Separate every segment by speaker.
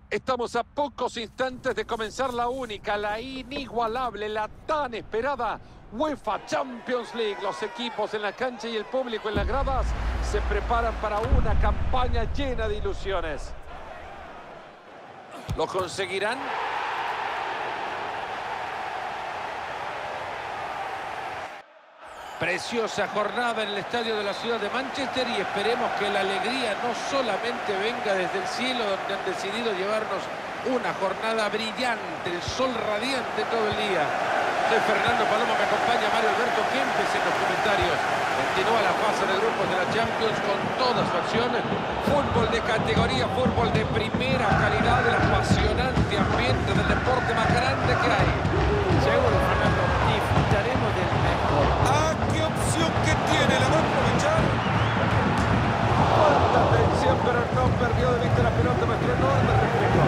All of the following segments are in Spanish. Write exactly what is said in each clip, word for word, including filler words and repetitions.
Speaker 1: Estamos a pocos instantes de comenzar la única, la inigualable, la tan esperada UEFA Champions League. Los equipos en la cancha y el público en las gradas se preparan para una campaña llena de ilusiones. ¿Lo conseguirán? Preciosa jornada en el estadio de la ciudad de Manchester y esperemos que la alegría no solamente venga desde el cielo, donde han decidido llevarnos una jornada brillante, el sol radiante todo el día. Soy Fernando Palomo, me acompaña Mario Alberto Kempes en los comentarios. Continúa la fase de grupos de la Champions con todas sus acciones. Fútbol de categoría, fútbol de primera calidad, el apasionante ambiente del deporte más grande que hay.
Speaker 2: Seguro, Fernando, disfrutaremos del mejor.
Speaker 3: ¡Ah, qué opción que tiene! ¿La va a aprovechar?
Speaker 1: Cuánta atención, pero no perdió de vista la pelota, nuestro enorme respeto.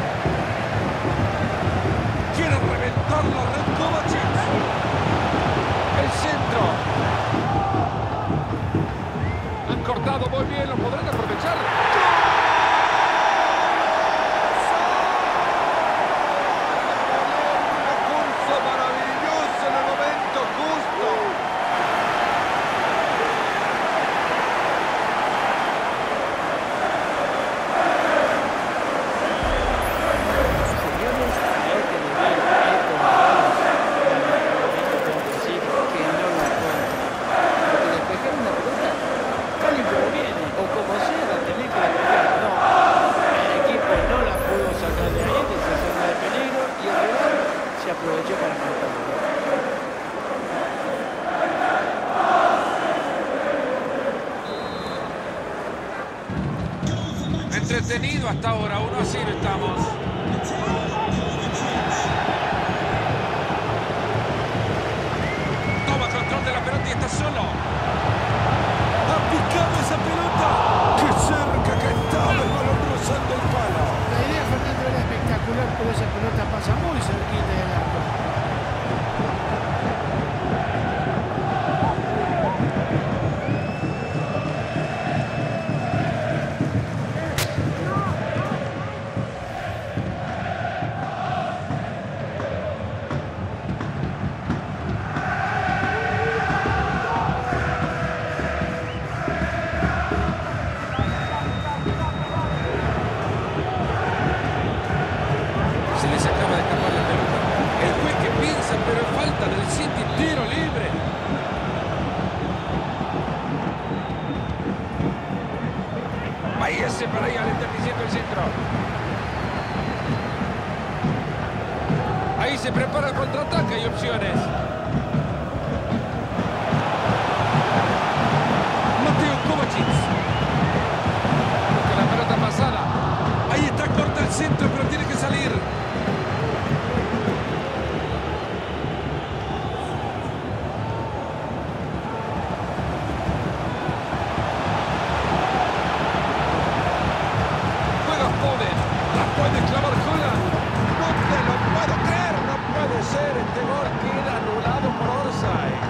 Speaker 3: Quiere reventarlo, Red Kovacic.
Speaker 1: El centro. Han cortado muy bien, lo podrán aprovechar. Entretenido hasta ahora, uno a cero estamos. Toma control de la pelota y está solo.
Speaker 3: ¡Ha picado esa pelota! ¡Qué cerca que estaba el balón rozando el palo!
Speaker 2: La idea, Fernando, era espectacular, pero esa pelota pasa muy cerquita del arco.
Speaker 1: Ese para ahí, le está diciendo el centro. Ahí se prepara el contraataque, hay opciones. Mateo Kovacic. Con la pelota pasada.
Speaker 3: Ahí está, corta el centro, pero tiene que salir.
Speaker 1: Puede clavar Holland. No te lo puedo creer. No puede ser. Este gol queda anulado por offside.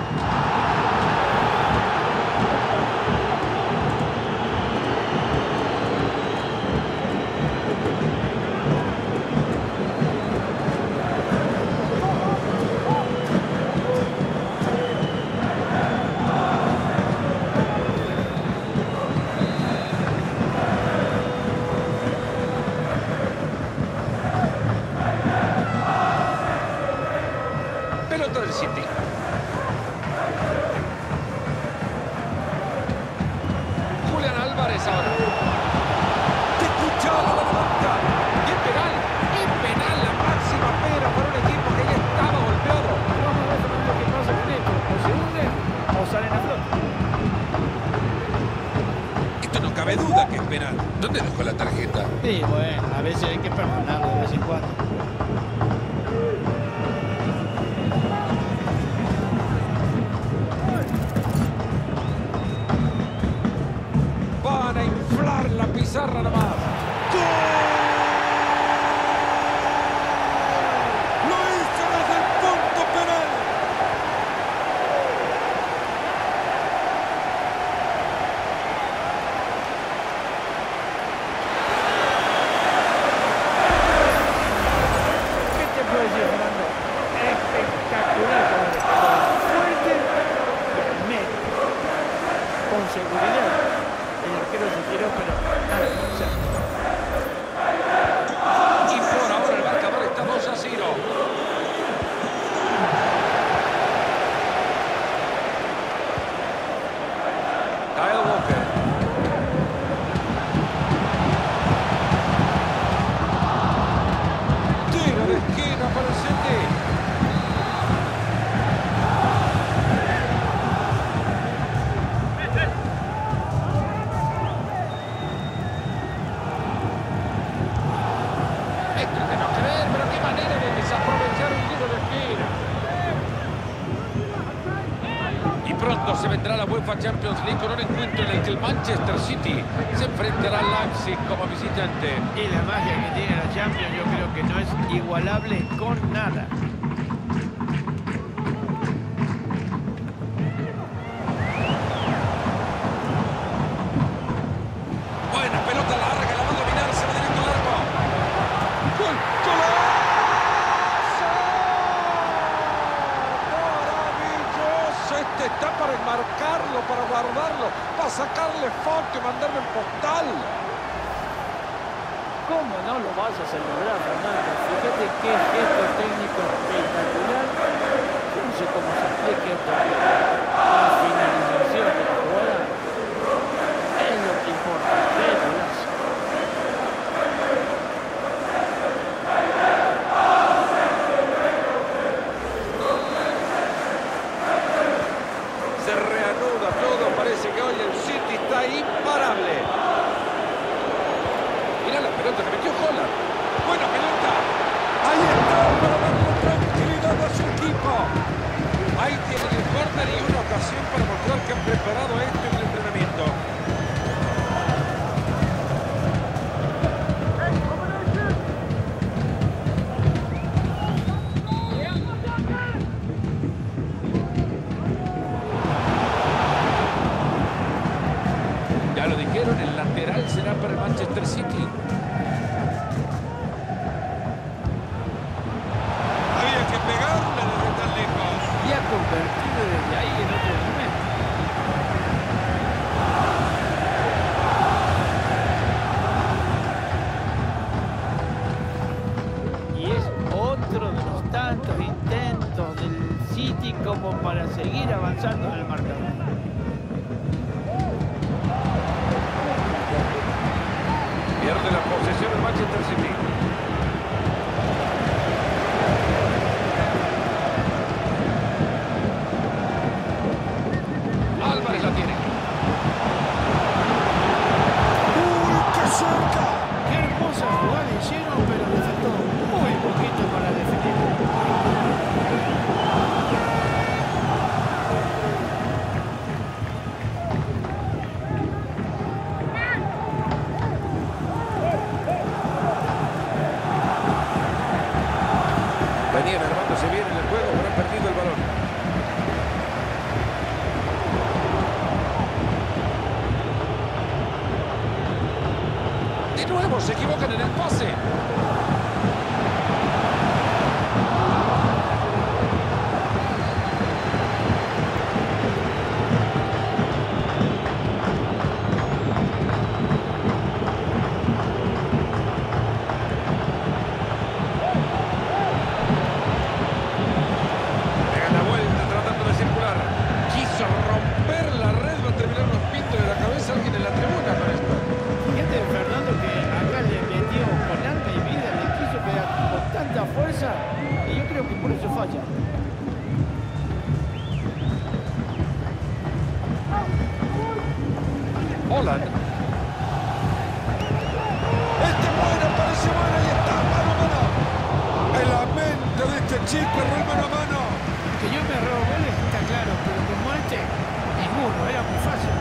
Speaker 1: Pelota del City. Julián Álvarez ahora.
Speaker 3: ¡Te escuchaba la levanta!
Speaker 1: Y es penal. Es penal, la máxima pena para un equipo que ya estaba golpeado.
Speaker 2: Vamos a ver, Fernando, qué pasa con esto. O se hunden o salen a flote.
Speaker 3: Esto no cabe duda que es penal. ¿Dónde dejó la tarjeta?
Speaker 2: Sí, bueno, a veces hay que perdonarlo de vez en cuando.
Speaker 1: Van a inflar la pizarra nomás.
Speaker 3: ¡Gol! ¡Lo hizo desde el punto penal!
Speaker 1: puedo creer, pero qué manera de desaprovechar un tiro de esquina. Y pronto se vendrá la UEFA Champions League con un encuentro en el que el Manchester City se enfrentará al Leipzig como visitante.
Speaker 2: Y la magia que tiene la Champions yo creo que no es igualable con nada.
Speaker 3: Buena pelota larga, la va a dominar, se va directo al arco. ¡Gol! ¡Golazo! ¡Maravilloso! Este está para enmarcarlo, para guardarlo, para sacarle foto y mandarlo en postal.
Speaker 4: ¿Cómo no lo vas a celebrar, Fernando? Fíjate qué gesto técnico espectacular. Yo no sé cómo se explica esto. La finalización de la jugada es lo que importa. ¡Qué golazo!
Speaker 3: Se reanuda todo, parece que hoy el City está imparable.
Speaker 1: Mira la pelota que metió Holland.
Speaker 3: Buena pelota. Ahí está para darle tranquilidad a su equipo. Ahí tienen el córner y una ocasión para mostrar que han preparado esto en el entrenamiento.
Speaker 1: Ya lo dijeron, el lateral será para el Manchester City.
Speaker 3: Había que pegarle desde tan lejos.
Speaker 2: Y ha convertido desde ahí en otro momento.
Speaker 4: Y es otro de los tantos intentos del City como para seguir avanzando en el marcador.
Speaker 1: Pierde la posesión el Manchester City. Álvarez la tiene.
Speaker 3: ¡Uy, qué cerca!
Speaker 2: Qué hermosa jugada hicieron, pero le faltó muy poquito para definir.
Speaker 1: Venían armándose bien en el juego, pero han perdido el balón. De nuevo se equivocan en el pase. Pegan la vuelta tratando de circular. Quiso romper la red, va a terminar unos pintos de la cabeza a alguien en la tribuna con esto.
Speaker 2: Fíjate, Fernando, que acá le metió con alma y vida, le quiso pegar con tanta fuerza y yo creo que por eso falla.
Speaker 1: Holland.
Speaker 3: Este es buena, parece buena y está mano a mano. En la mente de este chico, el mano a mano.
Speaker 2: Que yo me robo goles, está claro, pero como este, ninguno, era muy fácil.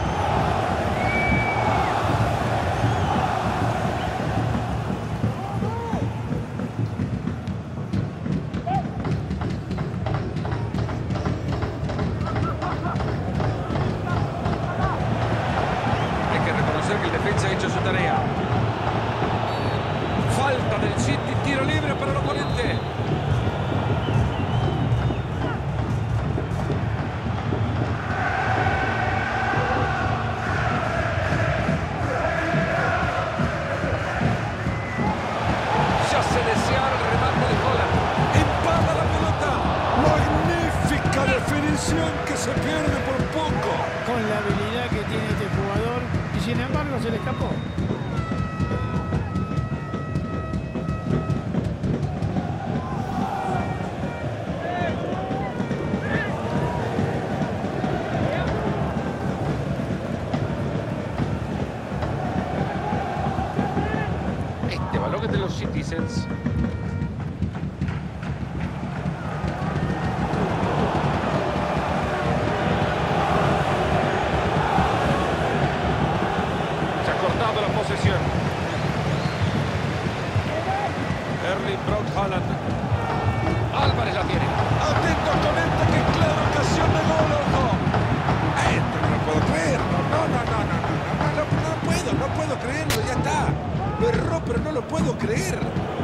Speaker 1: Hay que reconocer que el defensa ha hecho su tarea. Falta del City, tiro libre para el oponente. Se hace desear el remate de Holland.
Speaker 3: Empala la pelota. Magnífica definición que se pierde por poco.
Speaker 2: Con la habilidad que tiene este jugador y sin embargo se le escapó.
Speaker 1: Este balón es de los Citizens.
Speaker 3: Erling Braut Haaland.
Speaker 1: Álvarez la tiene.
Speaker 3: Atento con esta, que clara ocasión de gol, ojo. Esto no lo puedo creer. No, no, no, no, no, no, no, no, no puedo, no puedo creerlo, ya está. Lo erró, pero no lo puedo creer.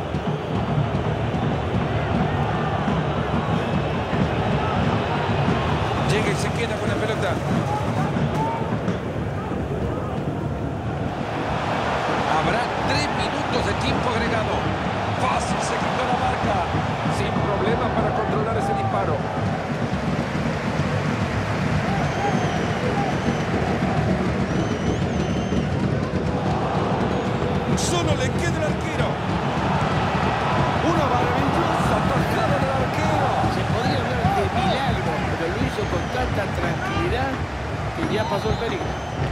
Speaker 3: Llega y se queda con la pelota.
Speaker 1: Habrá tres minutos de tiempo agregado.
Speaker 3: Fácil se quitó la marca. Sin problema para controlar ese disparo. Solo le queda el arquero. Una maravillosa tajada del arquero.
Speaker 2: Se podría hablar de milagro, pero lo hizo con tanta tranquilidad que ya pasó el peligro.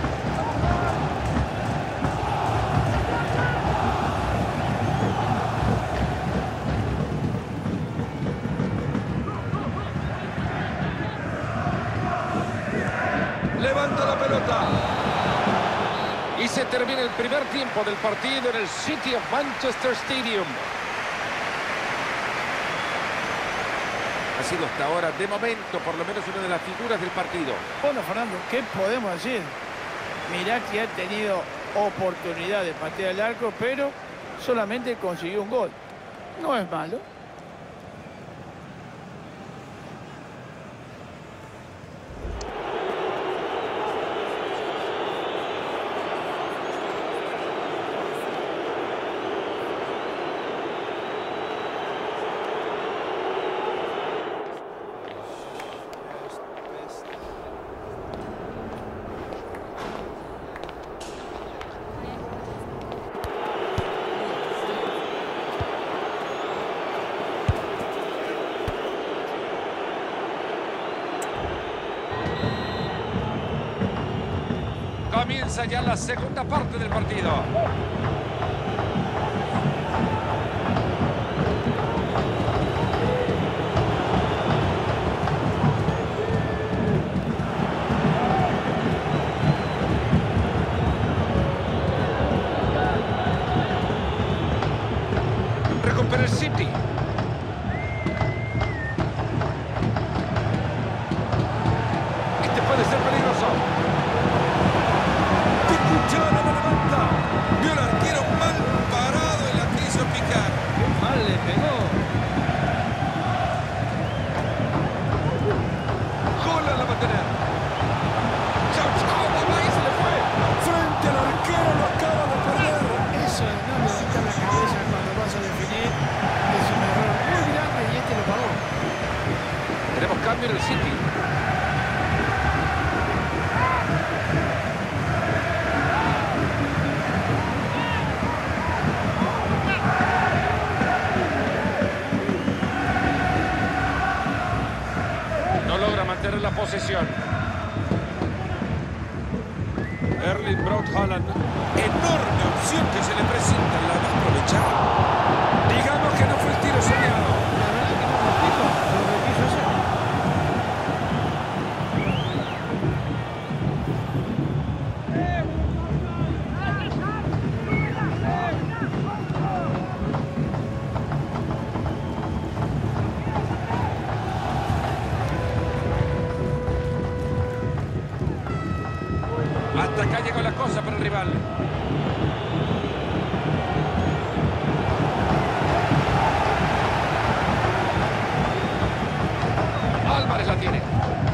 Speaker 3: Levanta la pelota.
Speaker 1: Y se termina el primer tiempo del partido en el City of Manchester Stadium. Ha sido hasta ahora, de momento, por lo menos una de las figuras del partido.
Speaker 2: Bueno, Fernando, ¿qué podemos decir? Mirá que ha tenido oportunidad de patear el arco, pero solamente consiguió un gol. No es malo.
Speaker 3: Comienza ya la segunda parte del partido. Recupera el City. Este puede ser peligroso. Cuchara la levanta. Vio al arquero mal parado y la quiso picar.
Speaker 2: Qué mal le pegó.
Speaker 3: Jola la va a tener. Chau, chau, mamá, y se le fue. Frente al arquero, lo acaba de perder.
Speaker 2: Eso de no levantar la cabeza cuando vas a definir es un error muy grande y este lo pagó.
Speaker 1: Tenemos cambio en el City. No logra mantener la posesión.
Speaker 3: Erling Braut Haaland. Enorme opción que se le presenta, la va a aprovechar. Digamos que no fue el tiro soñado.
Speaker 2: La verdad que no me explico lo que quiso hacer.
Speaker 3: Hasta acá llegó la cosa para el rival.
Speaker 1: Álvarez la tiene.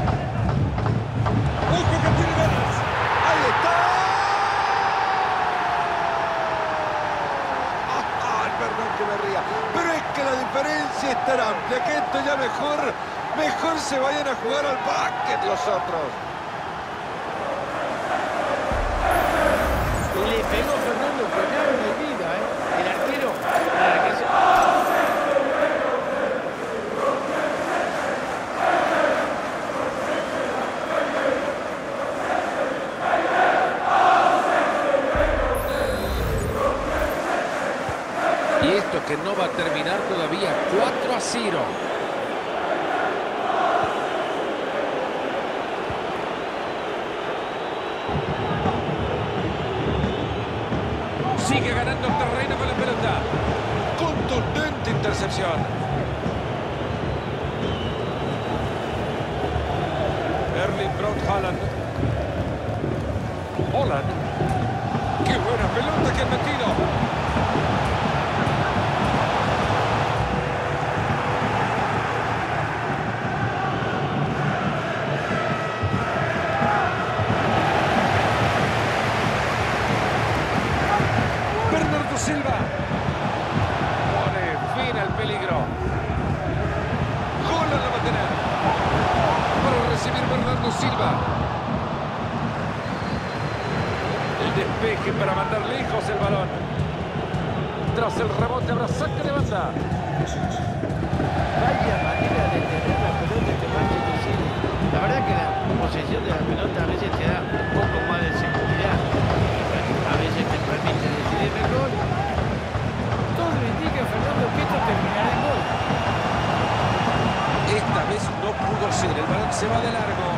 Speaker 3: ¡Ojo que tiene ganas! ¡Ahí está! ¡Ay, perdón que me ría! Pero es que la diferencia es tan amplia que esto ya mejor, mejor se vayan a jugar al básquet los otros.
Speaker 2: Le pegó Fernando con alma y vida, ¿eh? El arquero, para que se...
Speaker 1: Y esto que no va a terminar todavía. cuatro a cero. Sigue ganando el terreno con la pelota.
Speaker 3: Contundente recepción. Erling Braut Haaland. Haaland. ¡Qué buena pelota que ha metido! Bernardo Silva.
Speaker 1: Pone fin al peligro.
Speaker 3: Haaland la va a tener. Para recibir Bernardo Silva.
Speaker 1: El despeje para mandar lejos el balón. Tras el rebote habrá saque de banda.
Speaker 4: Vaya manera de tener la pelota este Manchester City. La verdad que la posesión de la pelota a veces te da un poco más de seguridad. A veces te permite decidir mejor. Todo indica, Fernando, que esto terminará en gol.
Speaker 3: Esta vez no pudo ser. El balón se va de largo.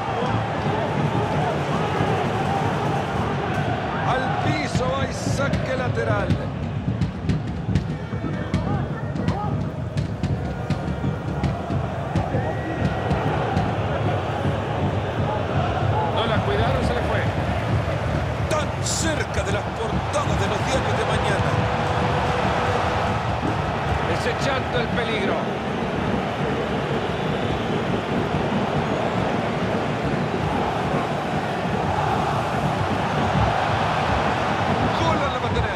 Speaker 3: Al piso hay saque lateral.
Speaker 1: No la cuidaron, se le fue.
Speaker 3: Tan cerca de las portadas de los diarios de mañana.
Speaker 1: Desechando el peligro.
Speaker 3: Haaland la va a tener.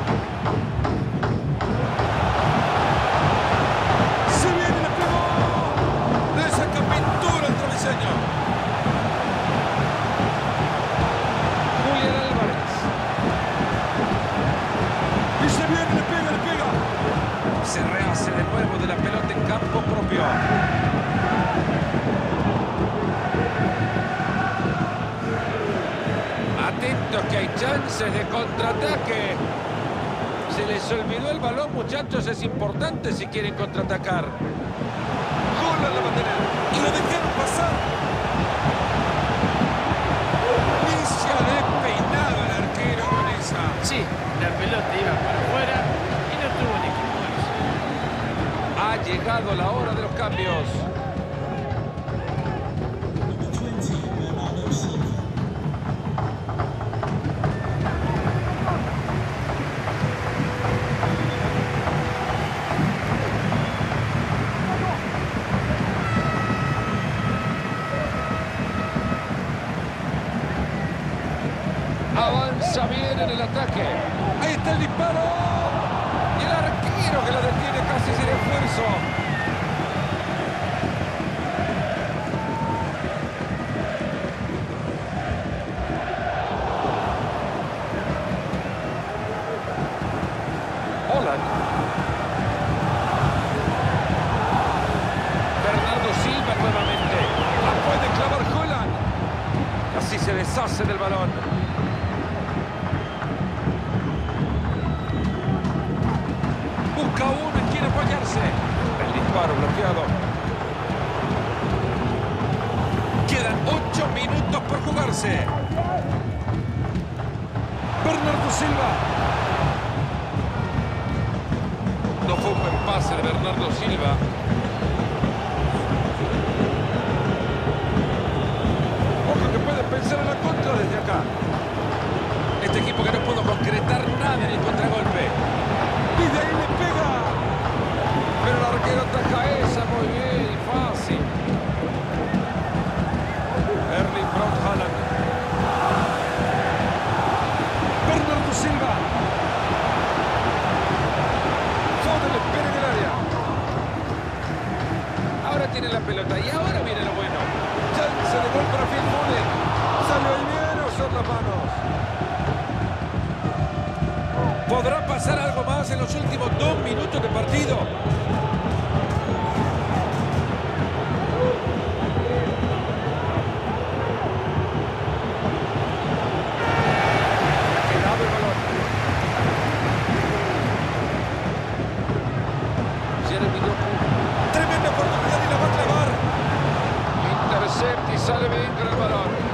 Speaker 3: Se viene, le pegó. Le saca pintura al travesaño.
Speaker 1: Julián Álvarez.
Speaker 3: Y se viene, le pega, le pega. Se rehace de nuevo de la pelota en campo propio.
Speaker 1: Atentos que hay chances de contraataque. Se les olvidó el balón, muchachos. Es importante si quieren contraatacar.
Speaker 3: Haaland la va a tener. Y lo dejaron pasar. Ni se ha despeinado el arquero con esa.
Speaker 4: Sí, la pelota iba para afuera y no tuvo ni que moverse.
Speaker 1: Ha llegado la hora de los cambios. Avanza bien en el ataque.
Speaker 3: Ahí está el disparo.
Speaker 1: Y el arquero que la detiene casi sin esfuerzo. Haaland. Bernardo Silva nuevamente.
Speaker 3: La puede clavar Haaland.
Speaker 1: Así se deshace del balón.
Speaker 3: Busca uno y quiere apoyarse.
Speaker 1: El disparo bloqueado.
Speaker 3: Quedan ocho minutos por jugarse. Bernardo Silva.
Speaker 1: No fue un buen pase de Bernardo Silva.
Speaker 3: Ojo que puede pensar en la contra desde acá. Este equipo que no pudo concretar nada en el contragolpe. Y de ahí le pega.
Speaker 1: Pero el arquero ataja esa muy bien y fácil.
Speaker 3: Erling Braut Haaland. Bernardo Silva. Foden espera en el área.
Speaker 1: Ahora tiene la pelota y ahora viene lo bueno.
Speaker 3: Chance de gol para Phil Foden. Salió ahí bien a usar las manos. ¿Podrá pasar algo más en los últimos dos minutos de partido?
Speaker 1: Ha quedado el balón. Jeremy Doku
Speaker 3: Tremenda oportunidad y la va a clavar.
Speaker 1: intercepta y sale bien con el balón.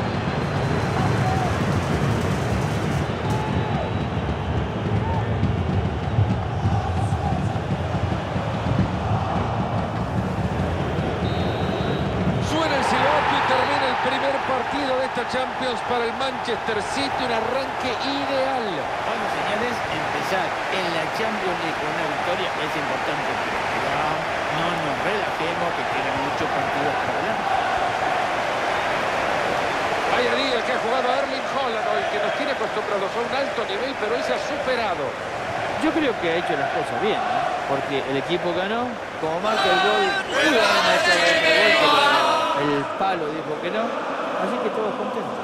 Speaker 1: Champions para el Manchester City, un arranque ideal.
Speaker 4: Bueno, señores, empezar en la Champions League con una victoria es importante. Pero no nos relajemos, que quedan muchos partidos por delante.
Speaker 1: Vaya día que ha jugado Erling Haaland hoy, que nos tiene acostumbrados a un alto nivel, pero hoy se ha superado.
Speaker 4: Yo creo que ha hecho las cosas bien, ¿no? Porque el equipo ganó, como marca el gol, pudo haber marcado otro gol, pero el palo dijo que no, así que todos contentos.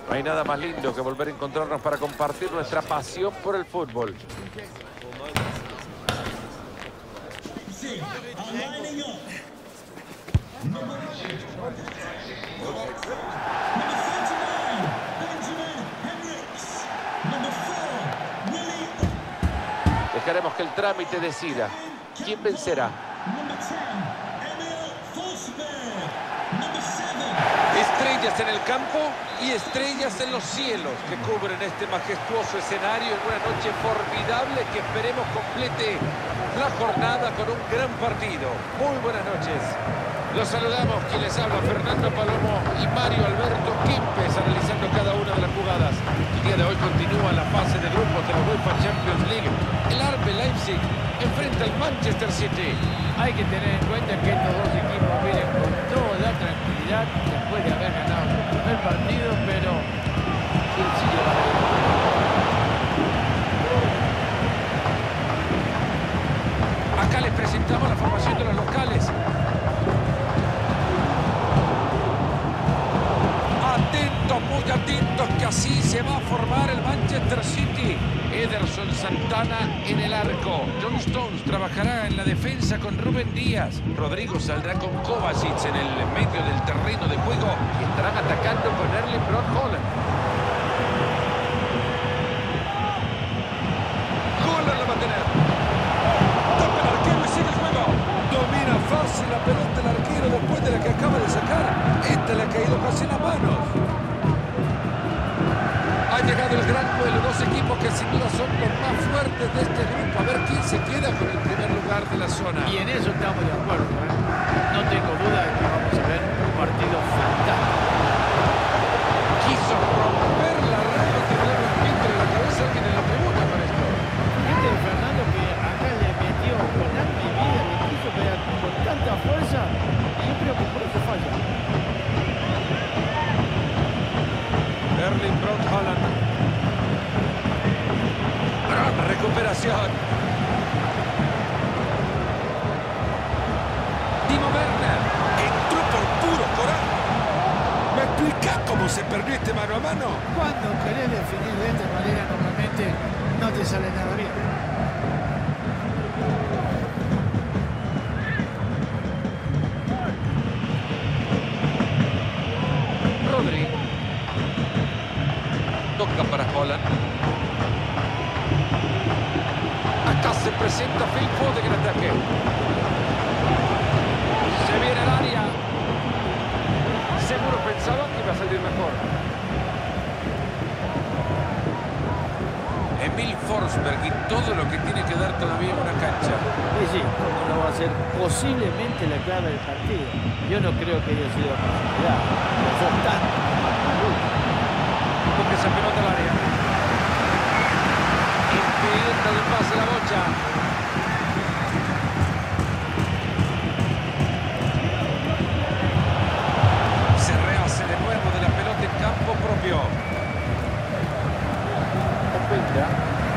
Speaker 1: No hay nada más lindo que volver a encontrarnos para compartir nuestra pasión por el fútbol. Dejaremos que el trámite decida quién vencerá. Estrellas en el campo y estrellas en los cielos que cubren este majestuoso escenario en una noche formidable que esperemos complete la jornada con un gran partido. Muy buenas noches. Los saludamos, quien les habla, Fernando Palomo y Mario Alberto Kempes, analizando cada una de las jugadas. El día de hoy continúa la fase de grupos de la UEFA Champions League. El R B Leipzig enfrenta al Manchester City.
Speaker 2: Hay que tener en cuenta que estos dos equipos vienen con toda tranquilidad después de haber ganado su primer partido, pero ¿quién sigue va a ganar?
Speaker 1: Acá les presentamos la formación de los locales. Atentos, muy atentos, que así se va a formar el Manchester City. Ederson Santana en el arco. John Stones trabajará en la defensa con Rubén Díaz. Rodrigo saldrá con Kovacic en el medio del terreno de juego y estarán atacando con Erling Braut Haaland. Haaland la va a tener. Toca el arquero y sigue el juego. Domina fácil la pelota el arquero después de la que acaba de sacar. Esta le ha caído casi en las manos. Ha llegado el gran duelo, dos equipos que sin duda son los más fuertes de este grupo. A ver quién se queda con el primer lugar de la zona.
Speaker 2: Y en eso estamos de acuerdo, ¿eh? No tengo duda de que vamos a ver un partido fantástico.
Speaker 1: Quiso romper la red, tiró el espíritu en la cabeza alguien en la tribuna para esto.
Speaker 2: Este es Fernando que acá le metió con alma y vida, le quiso pegar con tanta fuerza y yo creo que por eso falla.
Speaker 1: Erling Braut Haaland. Gran recuperación. Timo Werner.
Speaker 3: Entró por puro coraje. ¿Me explicás cómo se perdió este mano a mano?
Speaker 2: Cuando querés definir de esta manera, normalmente no te sale nada bien.
Speaker 1: Rodri. Toca para Haaland. Acá se presenta Phil Foden en ataque. Se viene al área. Seguro pensaba que iba a salir mejor. Emil Forsberg y todo lo que tiene que dar todavía en una cancha.
Speaker 4: Sí, sí, como no va a ser posiblemente la clave del partido. Yo no creo que haya sido casualidad. Fue tanto.
Speaker 1: Porque se pelota al área. Impidiendo el pase a la bocha. Se rehace de nuevo de la pelota en campo propio.
Speaker 4: Openda.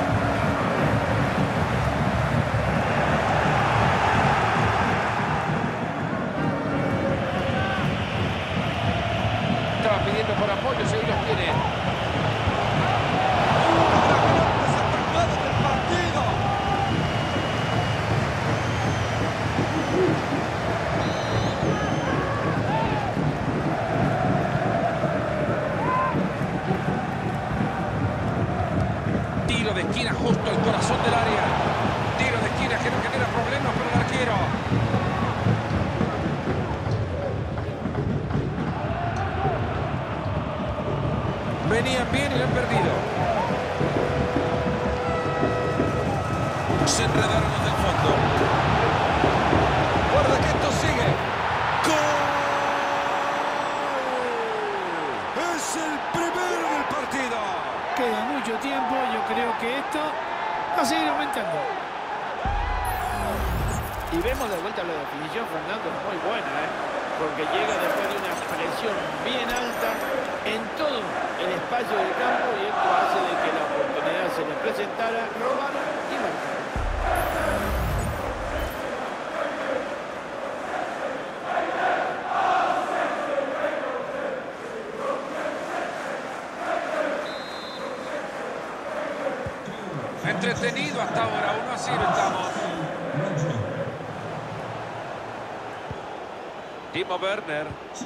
Speaker 1: Estaba pidiendo por apoyo, si ahí los tiene. Tiro de esquina justo al corazón del área. Tiro de esquina que no genera problemas para el arquero. Venían bien y lo han perdido. Se enredaron los del fondo. Guarda que esto sigue. ¡Gol! Es el primero del partido.
Speaker 2: Queda mucho tiempo, yo creo que esto va a seguir aumentando.
Speaker 4: Y vemos de vuelta la definición, Fernando, muy buena, ¿eh? Porque llega después de una presión bien alta en todo el espacio del campo y esto hace de que la oportunidad se le presentara, robaron y marcaron.
Speaker 3: entretenido hasta ahora, uno a cero estamos.
Speaker 1: Timo Werner.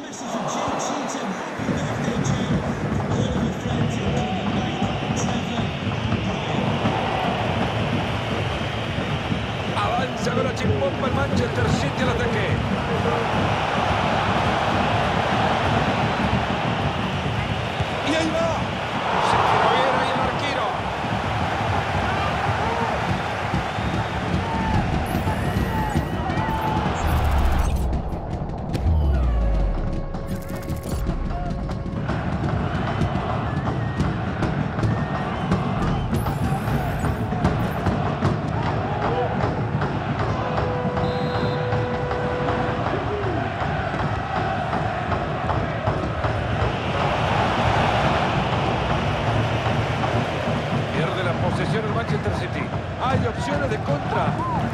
Speaker 3: Avanza ahora Chimpompa el Manchester City al ataque. Y ahí va. Se tiró bien ahí el arquero.
Speaker 1: Posesión el Manchester City.
Speaker 3: Hay opciones de contra.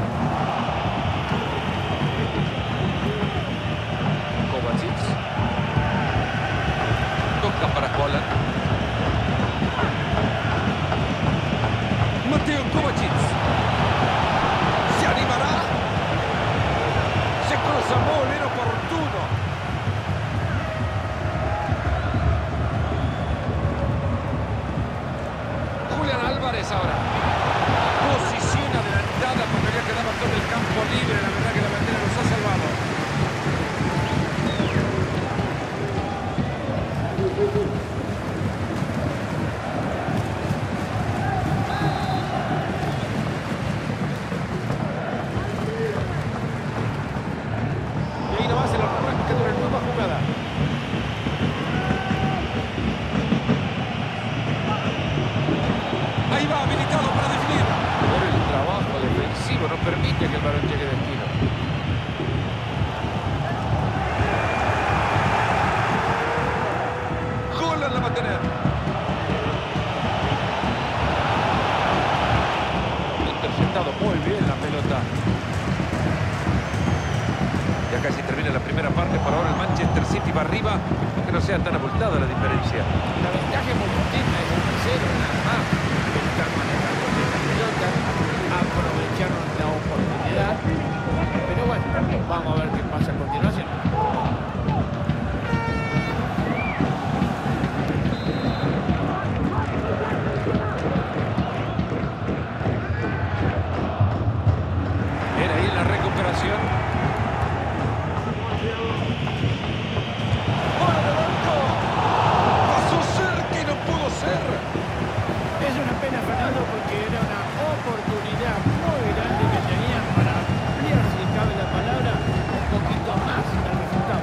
Speaker 1: Kovacic. Toca para Holland.
Speaker 3: Mateo Kovacic. ¿Se animará? Se cruza muy bien oportuno. Julián Álvarez ahora. Posición adelantada porque ya quedaba todo el campo libre. La verdad que la bandera nos ha salvado.
Speaker 1: Y ahí nomás el arranque de una nueva jugada.
Speaker 3: Ahí va, habilitado para definir.
Speaker 1: Por el trabajo defensivo no permite que el balón llegue de destino.
Speaker 3: Holland la va a tener.
Speaker 1: Interceptado muy bien la pelota. Ya casi termina la primera parte. Por ahora el Manchester City va arriba. Que no sea tan abultada la diferencia.
Speaker 4: La ventaja es muy cortita, es un cero, nada más. Están manejando bien la pelota, aprovecharon la oportunidad. Pero bueno, vamos a ver qué pasa a continuación.
Speaker 1: Era ahí la recuperación.
Speaker 3: ¡Bola de banco! Pasó cerca y no pudo ser.
Speaker 4: Es una pena, Fernando, porque era una oportunidad muy grande que tenían para ampliar, si cabe la palabra, un poquito más el resultado.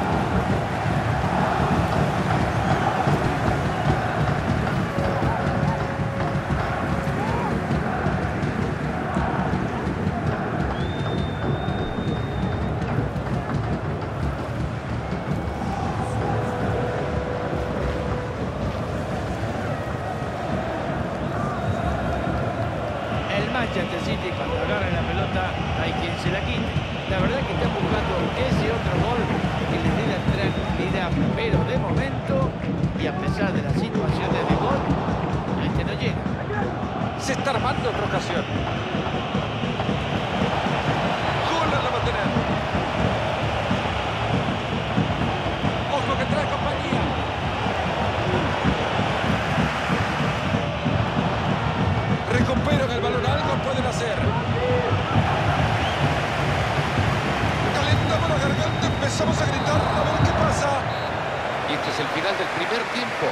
Speaker 4: Manchester City, cuando agarra la pelota hay quien se la quite. La verdad que está buscando ese otro gol que les dé la tranquilidad, pero de momento, y a pesar de las situaciones de gol, este no llega.
Speaker 1: Se está armando otra ocasión.
Speaker 3: Holland la va a tener. Ojo que trae compañía. Recuperan el balón, algo pueden hacer. Calentamos la garganta, empezamos a gritar, a ver qué pasa.
Speaker 1: Y este es el final del primer tiempo.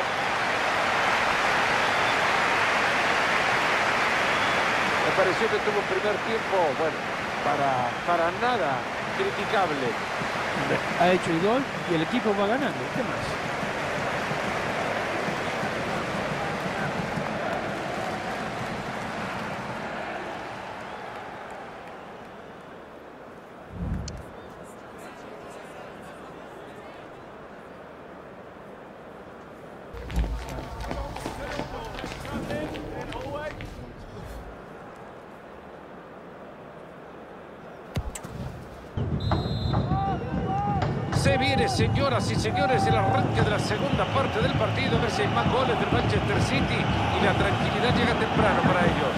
Speaker 1: Me pareció que tuvo un primer tiempo, bueno, para, para nada criticable.
Speaker 4: Ha hecho el gol y el equipo va ganando. ¿Qué más?
Speaker 1: Se viene, señoras y señores, el arranque de la segunda parte del partido. A ver si hay más goles del Manchester City y la tranquilidad llega temprano para ellos.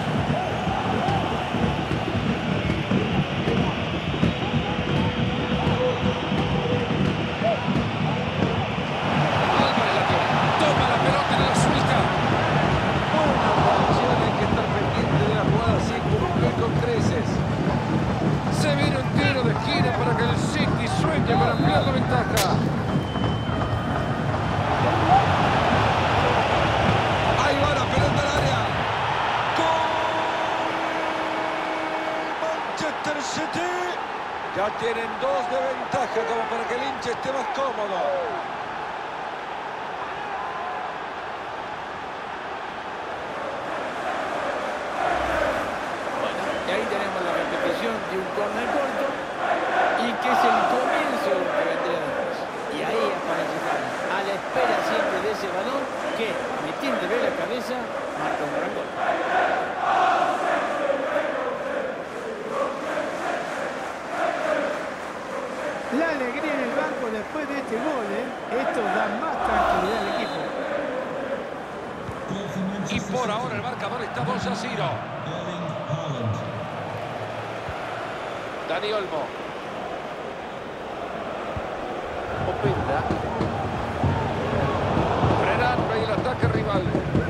Speaker 1: Álvarez la tiene. Toma la pelota y la suelta. Buena reacción, hay que estar pendiente de la jugada así cumple con creces. Se viene un tiro de esquina para que el City sueñe para ampliar la ventaja.
Speaker 3: Ahí va la pelota al área. ¡Gol! Manchester City.
Speaker 1: Ya tienen dos de ventaja como para que el hincha esté más cómodo.
Speaker 4: Y ahí tenemos la repetición de un córner corto y que es el comienzo de lo que vendría después. Y ahí aparece James, a la espera siempre de ese balón que, metiéndole la cabeza, marca un gran gol.
Speaker 2: La alegría en el banco después de este gol, ¿eh? Esto da más tranquilidad al equipo.
Speaker 1: Y por ahora el marcador está dos a cero. Dani Olmo. Openda. Frenando ahí el ataque rival.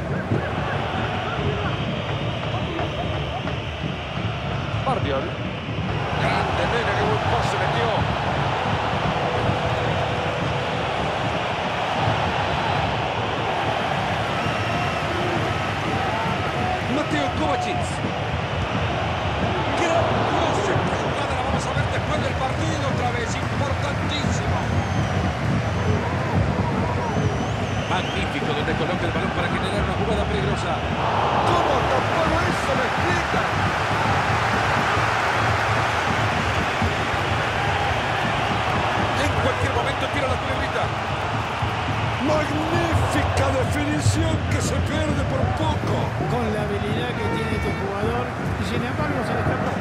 Speaker 1: Bardiol. Grande, nene, que buen pase metió.
Speaker 3: Mateo Kovacic.
Speaker 1: Gran cross. Esta jugada la vamos a ver después del partido otra vez. Importantísimo. Magnífico donde coloca el balón para generar una jugada peligrosa.
Speaker 3: ¿Cómo tapó eso? Me explica.
Speaker 1: En cualquier momento tira la culebrita.
Speaker 3: Magnífica definición que se pierde por poco.
Speaker 2: Con la habilidad que tiene este jugador y sin embargo se le escapó.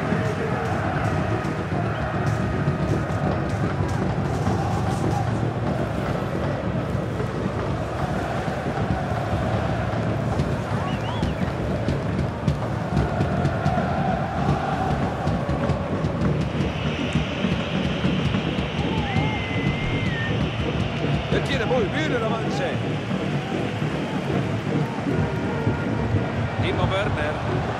Speaker 1: Detiene muy bien el avance. Timo Werner.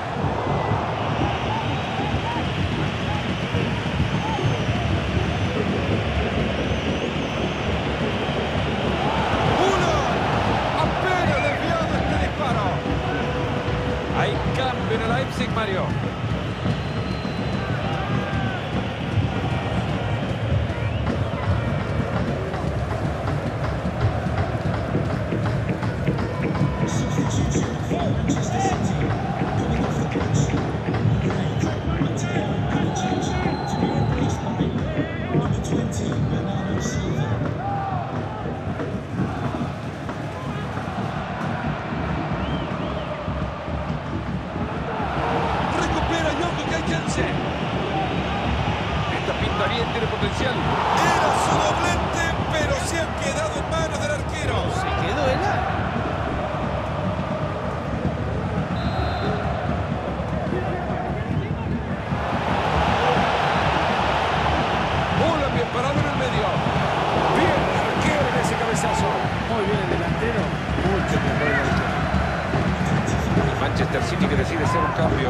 Speaker 3: Uno. Apenas desviado este disparo.
Speaker 1: Hay cambio en el Leipzig, Mario.
Speaker 3: Recupera Yoko, que hay chance.
Speaker 1: Esta pinta bien, tiene potencial.
Speaker 3: Era su doblete, pero se ha quedado en manos del arquero.
Speaker 2: Se quedó helado.
Speaker 3: Bola bien parado en el medio. Bien el arquero en ese cabezazo.
Speaker 2: Muy bien el delantero. Mucho mejor el arquero.
Speaker 1: El Manchester City que decide hacer un cambio.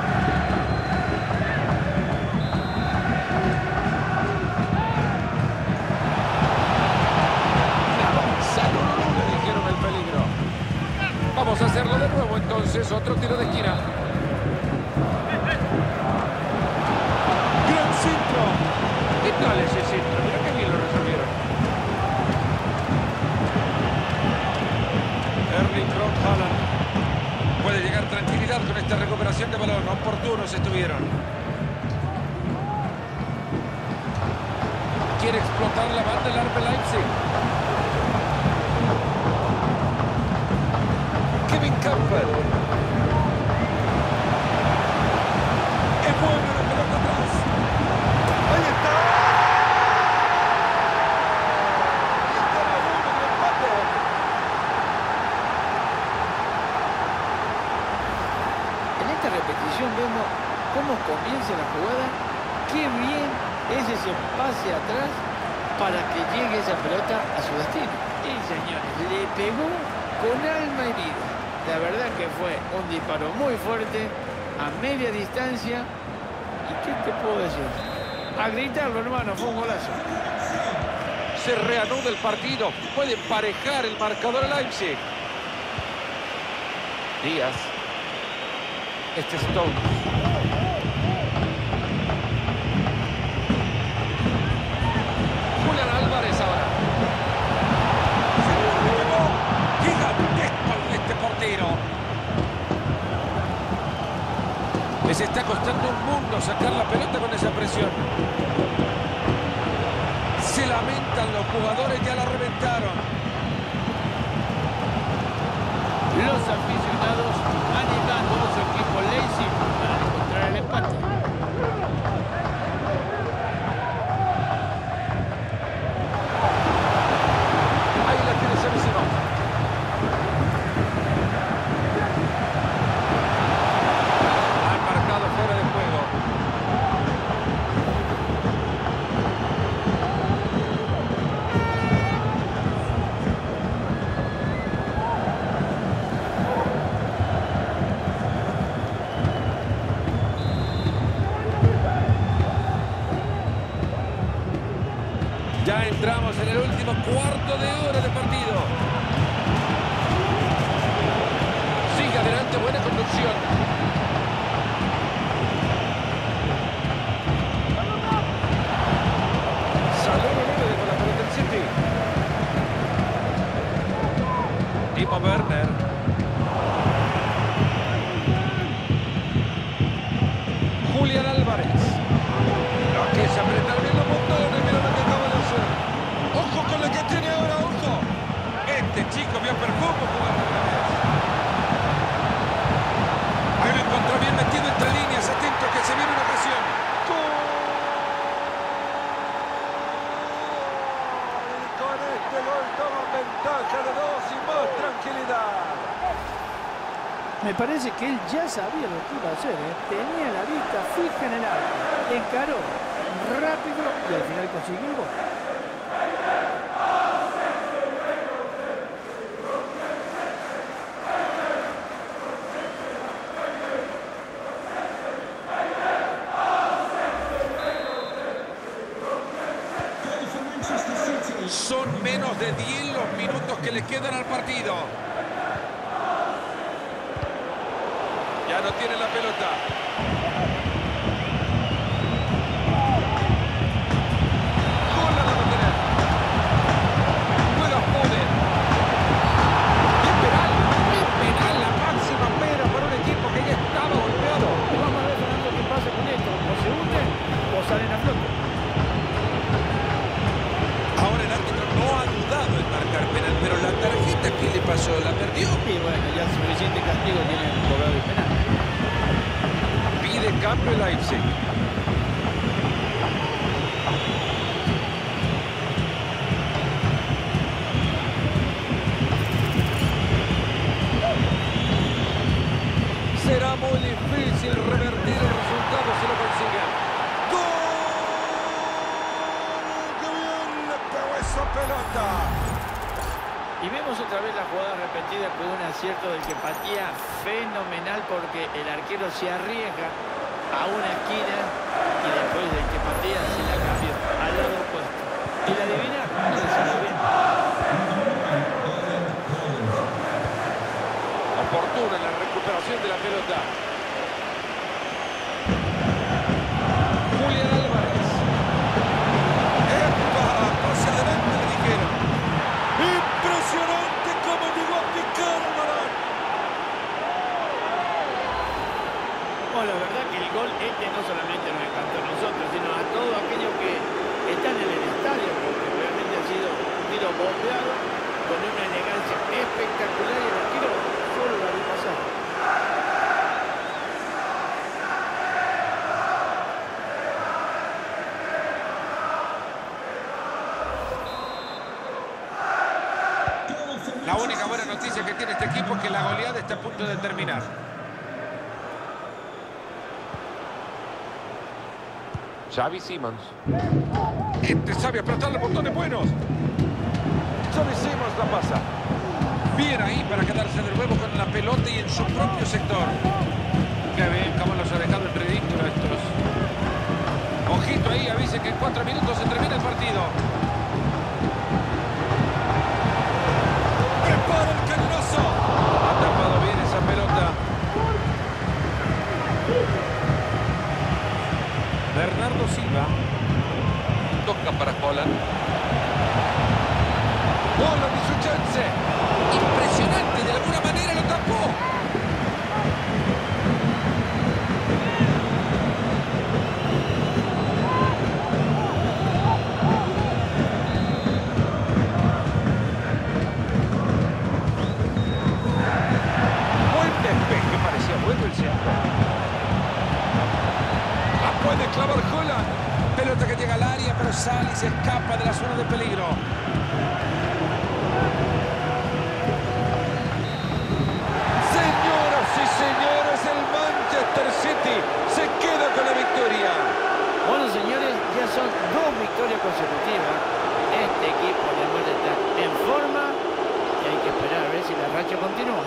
Speaker 1: Avanzaron, le dijeron el peligro. Vamos a hacerlo de nuevo entonces, otro tiro de esquina.
Speaker 3: Gran centro.
Speaker 1: ¿Qué tal ese centro? Mira qué bien lo resolvieron. Erling Braut Haaland. Puede llegar tranquilidad con esta recuperación de balón. Oportunos estuvieron. Quiere explotar la banda del R B Leipzig. Kevin Campbell. Es bueno la pelota atrás. Ahí está.
Speaker 4: jugada, qué bien es ese pase atrás para que llegue esa pelota a su destino. Y señores, le pegó con alma y vida. La verdad que fue un disparo muy fuerte, a media distancia. ¿Y qué te puedo decir? A gritarlo, hermano, fue un golazo.
Speaker 1: Se reanuda el partido. Puede emparejar el marcador el Leipzig. Díaz. Este es Stones. Julián Álvarez ahora.
Speaker 3: Gigantesco este portero.
Speaker 1: Les está costando un mundo sacar la pelota con esa presión. Se lamentan los jugadores, ya la reventaron.
Speaker 4: Los aficionados animando a su equipo Leipzig para encontrar el empate.
Speaker 1: Ahí la tiene Semisino. Han marcado fuera de juego. Ya entramos en el último cuarto de hora de partido. Sigue adelante, buena conducción. Salón nueve con la pelota del City. Timo Werner. Julián Álvarez. Lo que es apretar bien los botones, mira lo que acaba de hacer.
Speaker 3: Ojo con lo que tiene ahora, ojo.
Speaker 1: Este chico vio perfumo jugar otra vez.
Speaker 3: Ahí lo encontró bien metido entre líneas, atento que se viene una ocasión.
Speaker 1: Y con este gol toman ventaja de dos y más tranquilidad.
Speaker 4: Me parece que él ya sabía lo que iba a hacer, ¿eh? Tenía la vista fija en el arco, encaró rápido y al final consiguió el gol.
Speaker 3: Son menos de diez los minutos que le quedan al partido.
Speaker 1: Ya no tiene la pelota. Gol la va a tener. Juega Foden. Es penal. Es penal, la máxima pena para un equipo que ya estaba golpeado.
Speaker 4: Vamos a ver, Fernando, qué pasa con esto. O se hunden o salen a flote.
Speaker 3: Ahora el árbitro no ha dudado en marcar penal, pero la tarjeta que le pasó la perdió.
Speaker 4: Y bueno, ya suficiente castigo tiene el cobrado el penal.
Speaker 1: Pide cambio el Leipzig. Será muy difícil revertir el resultado si lo consiguen.
Speaker 3: ¡Qué bien le pegó esa pelota!
Speaker 4: Y vemos otra vez la jugada repetida con un acierto del que patía fenomenal porque el arquero se arriesga a una esquina y después del que patía se la cambió al lado opuesto. Y la adivina no le salió bien.
Speaker 1: Oportuna en la recuperación de la pelota. Julián Álvarez.
Speaker 3: ¡Epa! Pase adelante, le dijeron. Impresionante cómo llegó a picar Morán.
Speaker 4: Bueno, la verdad que el gol este no solamente nos encantó a nosotros, sino a todos aquellos que están en el estadio, porque realmente ha sido un tiro bombeado con una elegancia espectacular y el arquero solo la vio pasar.
Speaker 1: La única buena noticia que tiene este equipo es que la goleada está a punto de terminar. Xavi Simons.
Speaker 3: Este sabe apretar los botones buenos. Xavi Simons la pasa.
Speaker 1: Bien ahí para quedarse de nuevo con la pelota y en su propio sector. Qué bien, cómo los ha dejado en ridículo estos. Ojito ahí, avise que en cuatro minutos se termina el partido.
Speaker 3: ¡Prepara el cañonazo!
Speaker 1: Ha tapado bien esa pelota. Bernardo Silva. Toca para Holland.
Speaker 3: Holland y su chance.
Speaker 1: Impresionante, de alguna manera lo tapó.
Speaker 3: Buen despeje, parecía bueno el centro. La puede clavar Holland.
Speaker 1: Pelota que llega al área, pero sale y se escapa de la zona de peligro.
Speaker 3: Señoras y señores, el Manchester City se queda con la victoria.
Speaker 4: Bueno, señores, ya son dos victorias consecutivas. Este equipo además de estar en forma y hay que esperar a ver si la racha continúa.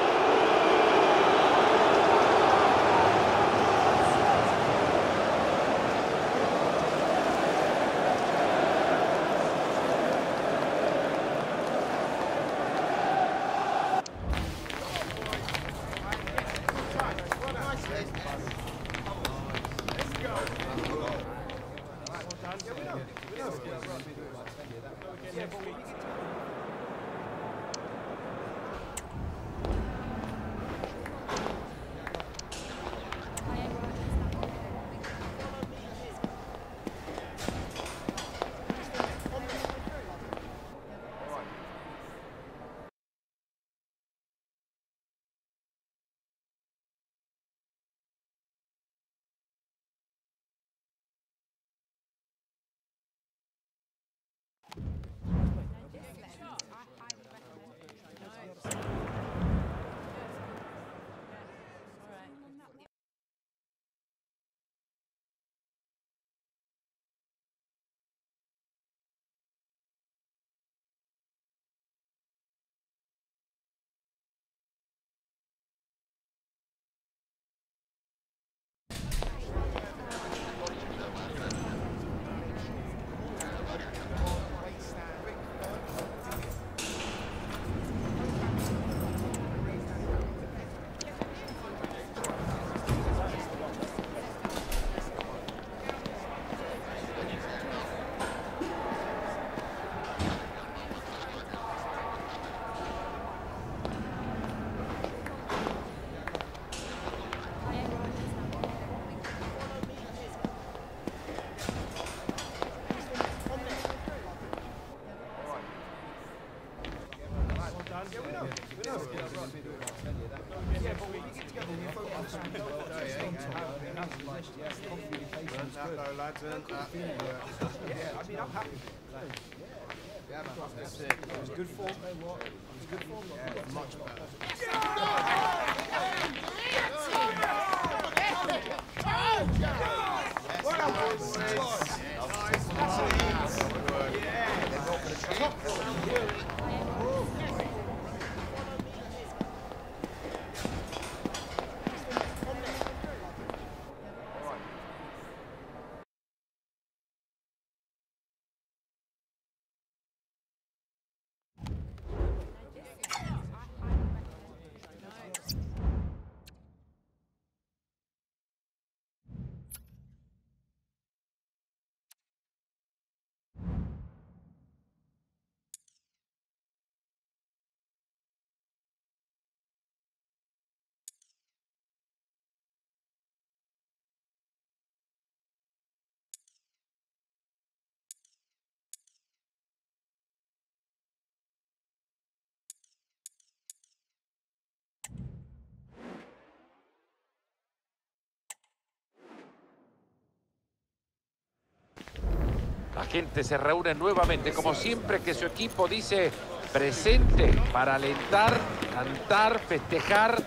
Speaker 1: La gente se reúne nuevamente, como siempre que su equipo dice presente para alentar, cantar, festejar.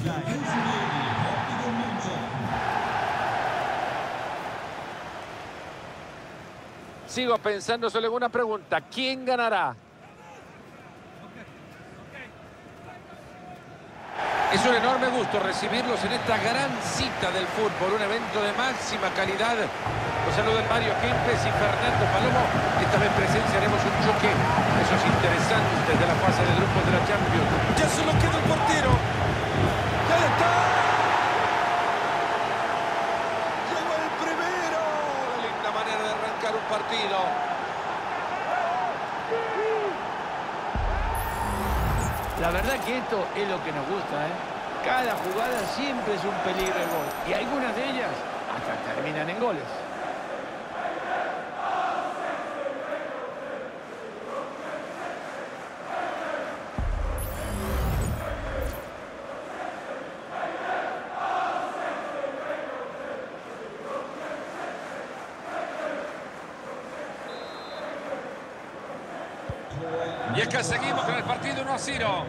Speaker 1: Sigo pensando solo en una pregunta. ¿Quién ganará? Es un enorme gusto recibirlos en esta gran cita del fútbol, un evento de máxima calidad. Los saludan Mario Kempes y Fernando Palomo. Esta vez presenciaremos un choque de esos interesantes de la fase de grupos de la Champions.
Speaker 3: Ya solo queda el portero. ¡Ya está! ¡Llegó el primero! ¡Qué linda manera de arrancar un partido!
Speaker 2: La verdad que esto es lo que nos gusta, ¿eh? Cada jugada siempre es un peligro de gol. Y algunas de ellas hasta terminan en goles.
Speaker 3: Y es que seguimos con el partido uno a cero.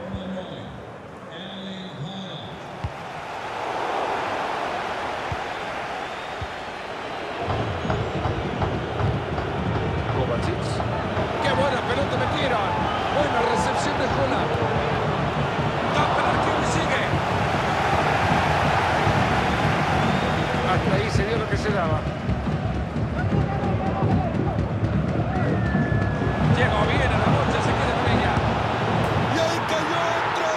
Speaker 1: Kovacic. ¡Qué buena pelota metieron! Buena recepción de Jola.
Speaker 3: Tapa el arquero y sigue.
Speaker 1: Hasta ahí se dio lo que se daba.
Speaker 3: Llegó bien a la bocha, se queda con ella. Y ahí cayó otro.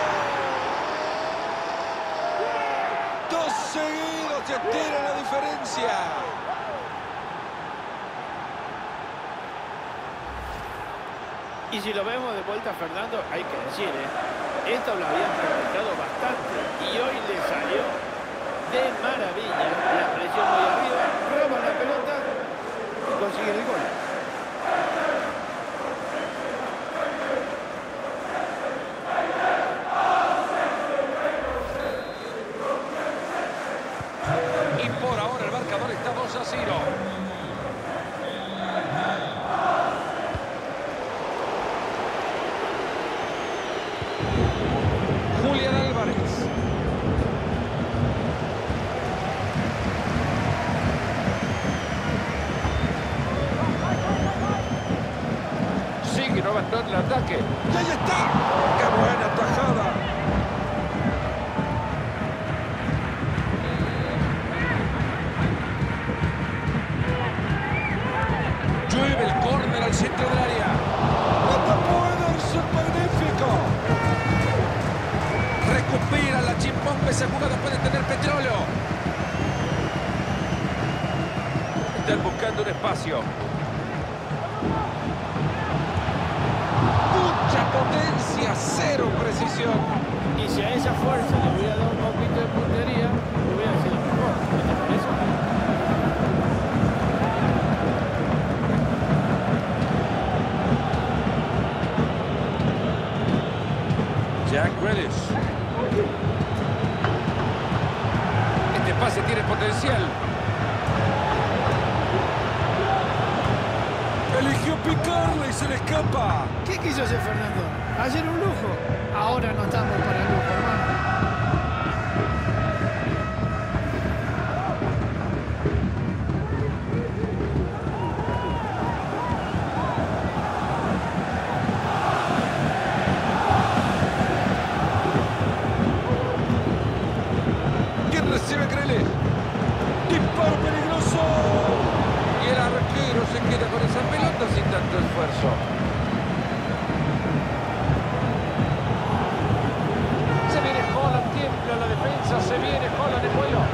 Speaker 3: Dos seguidos se tira la diferencia.
Speaker 2: Y si lo vemos de vuelta, Fernando, hay que decir, ¿eh? Esto lo habían practicado bastante y hoy le salió de maravilla. La presión muy arriba, roban la pelota y consiguen el gol.
Speaker 3: Y por ahora el marcador está dos a cero.
Speaker 1: Julián Álvarez. Sigue, no abandona el ataque.
Speaker 3: ¡Y ahí está! ¡Qué buena tajada!
Speaker 1: Llueve el córner al centro del área.
Speaker 3: ¡No tapó Ederson! ¡Magnífico!
Speaker 1: Recupera la Chimpombe. Esa jugada puede tener petróleo. Están buscando un espacio.
Speaker 3: Mucha potencia, cero precisión.
Speaker 2: Y si a esa fuerza le hubiera dado un poquito de puntería, hubiera sido mejor. ¿No te parece?
Speaker 1: Jack Grealish. Este pase tiene potencial.
Speaker 3: Eligió picarla y se le escapa.
Speaker 2: ¿Qué quiso hacer Fernando? Ayer un lujo. Ahora no estamos para el lujo, hermano.
Speaker 3: ¿Quién recibe Grealish? ¡Disparo peligroso!
Speaker 1: Y el arquero se queda con esa pelota sin tanto esfuerzo. Se viene Holland, tiembla la defensa, se viene Holland en vuelo.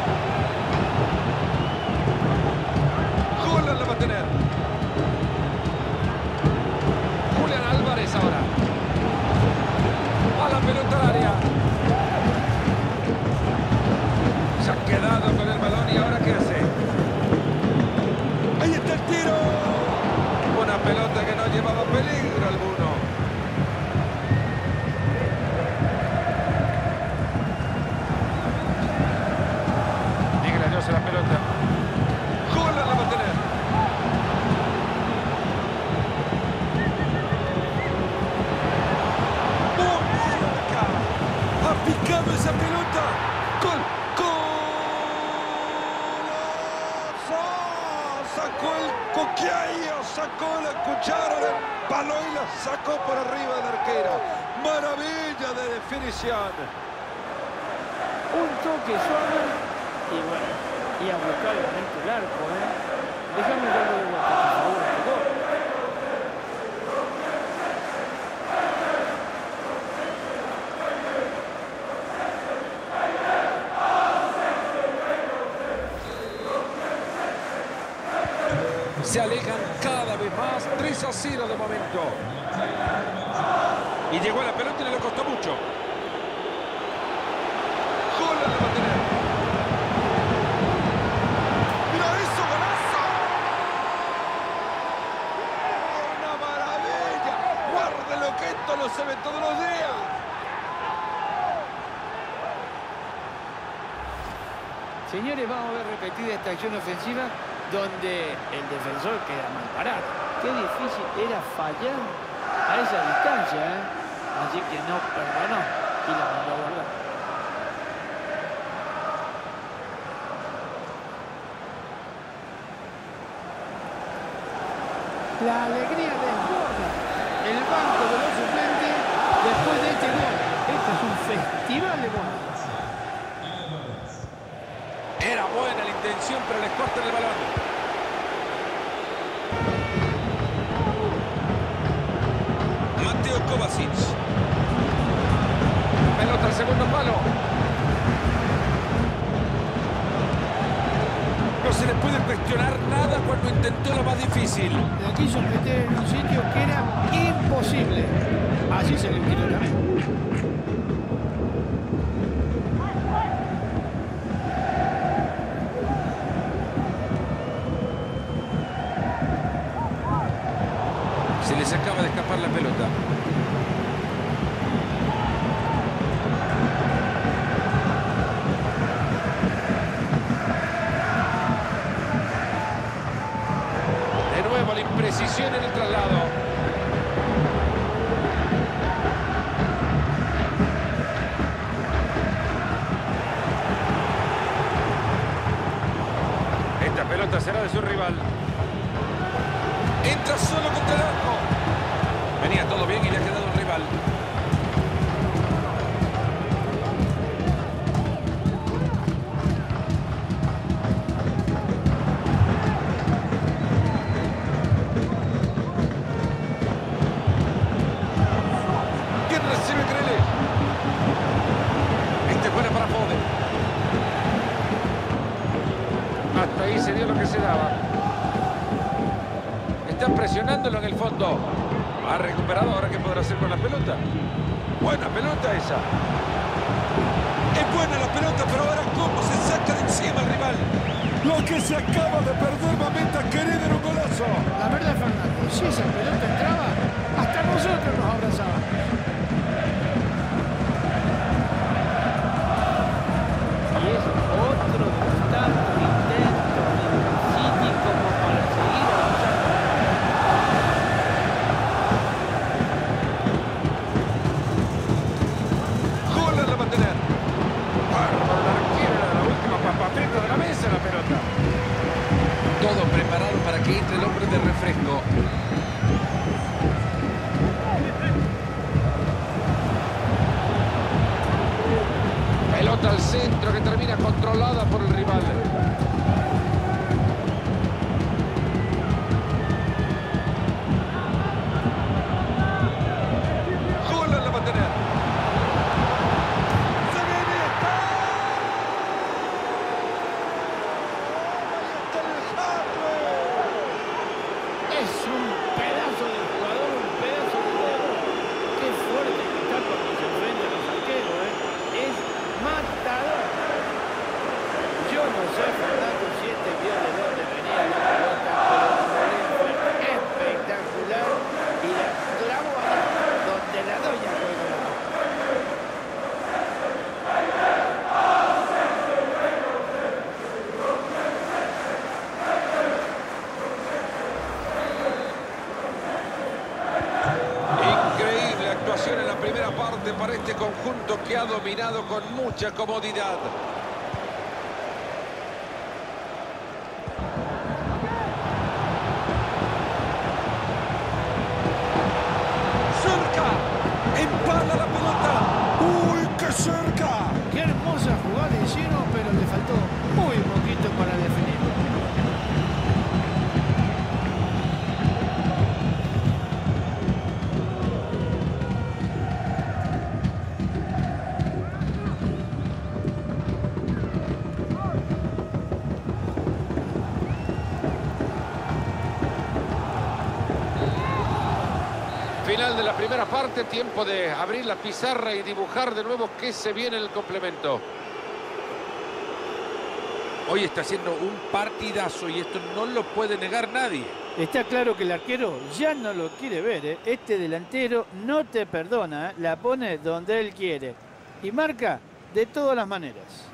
Speaker 3: Holland la va a tener.
Speaker 1: Julián Álvarez ahora. A la pelota al área. Se ha quedado con el balón y ahora ¿qué hace?
Speaker 3: ¡Ahí está el tiro!
Speaker 1: Una pelota que no llevaba peligro alguno.
Speaker 3: sacó la cuchara del palo y la sacó por arriba del arquero. Maravilla de definición.
Speaker 4: Un toque suave y bueno, y a buscar realmente el arco, ¿eh? Déjame darle de vuelta, por favor, al gol.
Speaker 3: Se alejan cada vez más. tres a cero de momento. Y llegó a la pelota y le costó mucho. Gol a la bandera. ¡Mira eso, golazo! ¡Una maravilla! ¡Guárdelo que esto no se ve todos los días!
Speaker 4: Señores, vamos a ver repetida esta acción ofensiva donde el defensor queda mal parado. Qué difícil era fallar a esa distancia, ¿eh? Así que no perdonó y la mandó a guardar. La alegría desborda el banco de los suplentes después de este gol. Este es un festival de goles.
Speaker 3: Era buena la intención, pero les cortan el balón. Mateo Kovacic. Pelota al segundo palo. No se le puede cuestionar nada cuando intentó lo más difícil.
Speaker 4: La quiso meter en un sitio que era imposible. Así se le tiró también.
Speaker 3: Se les acaba de escapar la pelota. De nuevo la imprecisión en el traslado. Esta pelota será de su rival. Entra solo contra el arco. Venía todo bien y le ha quedado el rival. ¿Quién recibe Crele? Este es buena para Foden. Hasta ahí se dio lo que se daba. Están presionándolo en el fondo. Ha recuperado, ahora qué podrá hacer con la pelota. Buena pelota esa. Es buena la pelota, pero ahora cómo se saca de encima el rival. Lo que se acaba de perder Mamita querido era un golazo.
Speaker 4: La verdad, Fernando, si esa pelota entraba, hasta nosotros nos abrazábamos. Y es otro de los tantos intentos del City como para seguir avanzando.
Speaker 3: Gol a la mantener. Bárbaro, la arquera, la última papapeta de la mesa la pelota. Todo preparado para que entre el hombre de refresco. Pelota al centro que termina controlada por el rival. Gol a la mantener. ¡Se viene! ¡Está! ¡Está Alejandro!
Speaker 4: Es un pedazo de jugador, un pedazo de jugador. Qué fuerte que está cuando se enfrenta a los arqueros, ¿eh? Es matador. Yo no sé, Fernando, si este vio de dónde venía la pelota, pero la volea fue espectacular y la clavó ahí, donde la doña juega la mano.
Speaker 3: Increíble actuación en la primera parte para este conjunto que ha dominado con mucha comodidad.
Speaker 2: hicieron, pero le faltó muy poquito para definir.
Speaker 1: Final de la primera parte, tiempo de abrir la pizarra y dibujar de nuevo qué se viene en el complemento.
Speaker 3: Hoy está siendo un partidazo y esto no lo puede negar nadie.
Speaker 4: Está claro que el arquero ya no lo quiere ver, ¿eh? Este delantero no te perdona, ¿eh? La pone donde él quiere y marca de todas las maneras.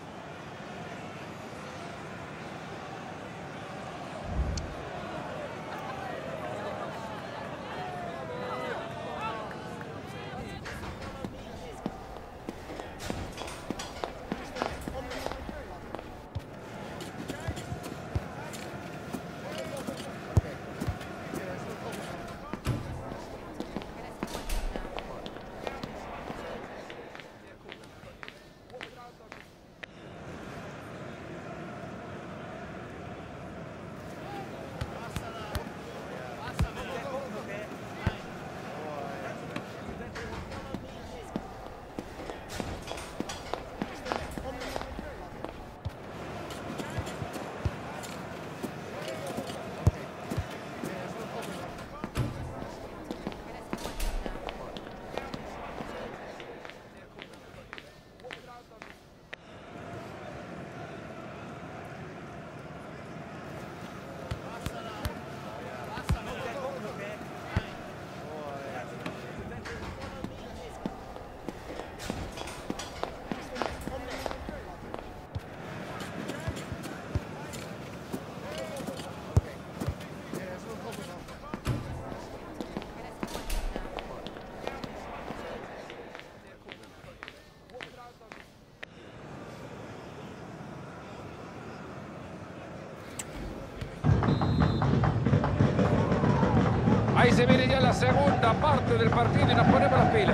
Speaker 1: Ahí se viene ya la segunda parte del partido y nos ponemos las pilas.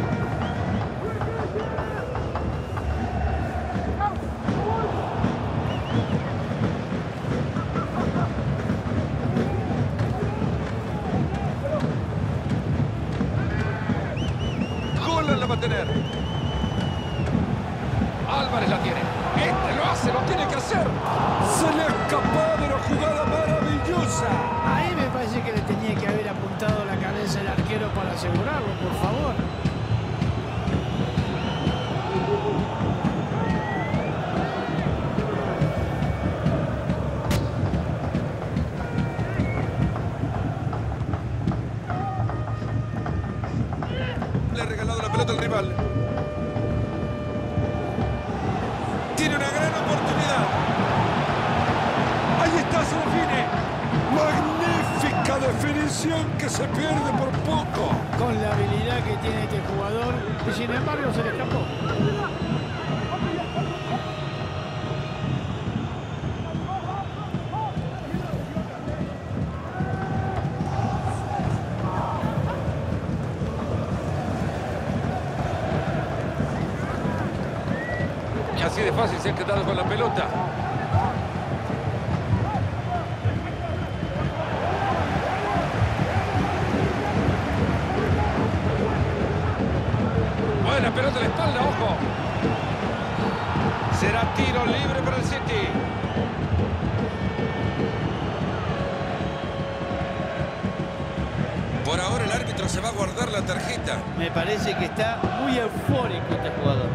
Speaker 3: Gol la va a tener.
Speaker 1: Álvarez la tiene.
Speaker 3: Este lo hace, lo tiene que hacer. Se le ha escapado una jugada maravillosa.
Speaker 2: Ahí me parece que le tenía que haber apuntado la cabeza el arquero para asegurarlo, por favor.
Speaker 3: Le ha regalado la pelota al rival. Tiene una gran oportunidad. Ahí está, se define. Magnífica definición que se pierde por poco.
Speaker 2: Con la habilidad que tiene este jugador, y sin embargo se le escapó.
Speaker 1: Y así de fácil se ha quedado con la pelota. Buena pelota a la espalda, ojo. Será tiro libre para el City.
Speaker 3: Por ahora el árbitro se va a guardar la tarjeta.
Speaker 4: Me parece que está muy eufórico este jugador.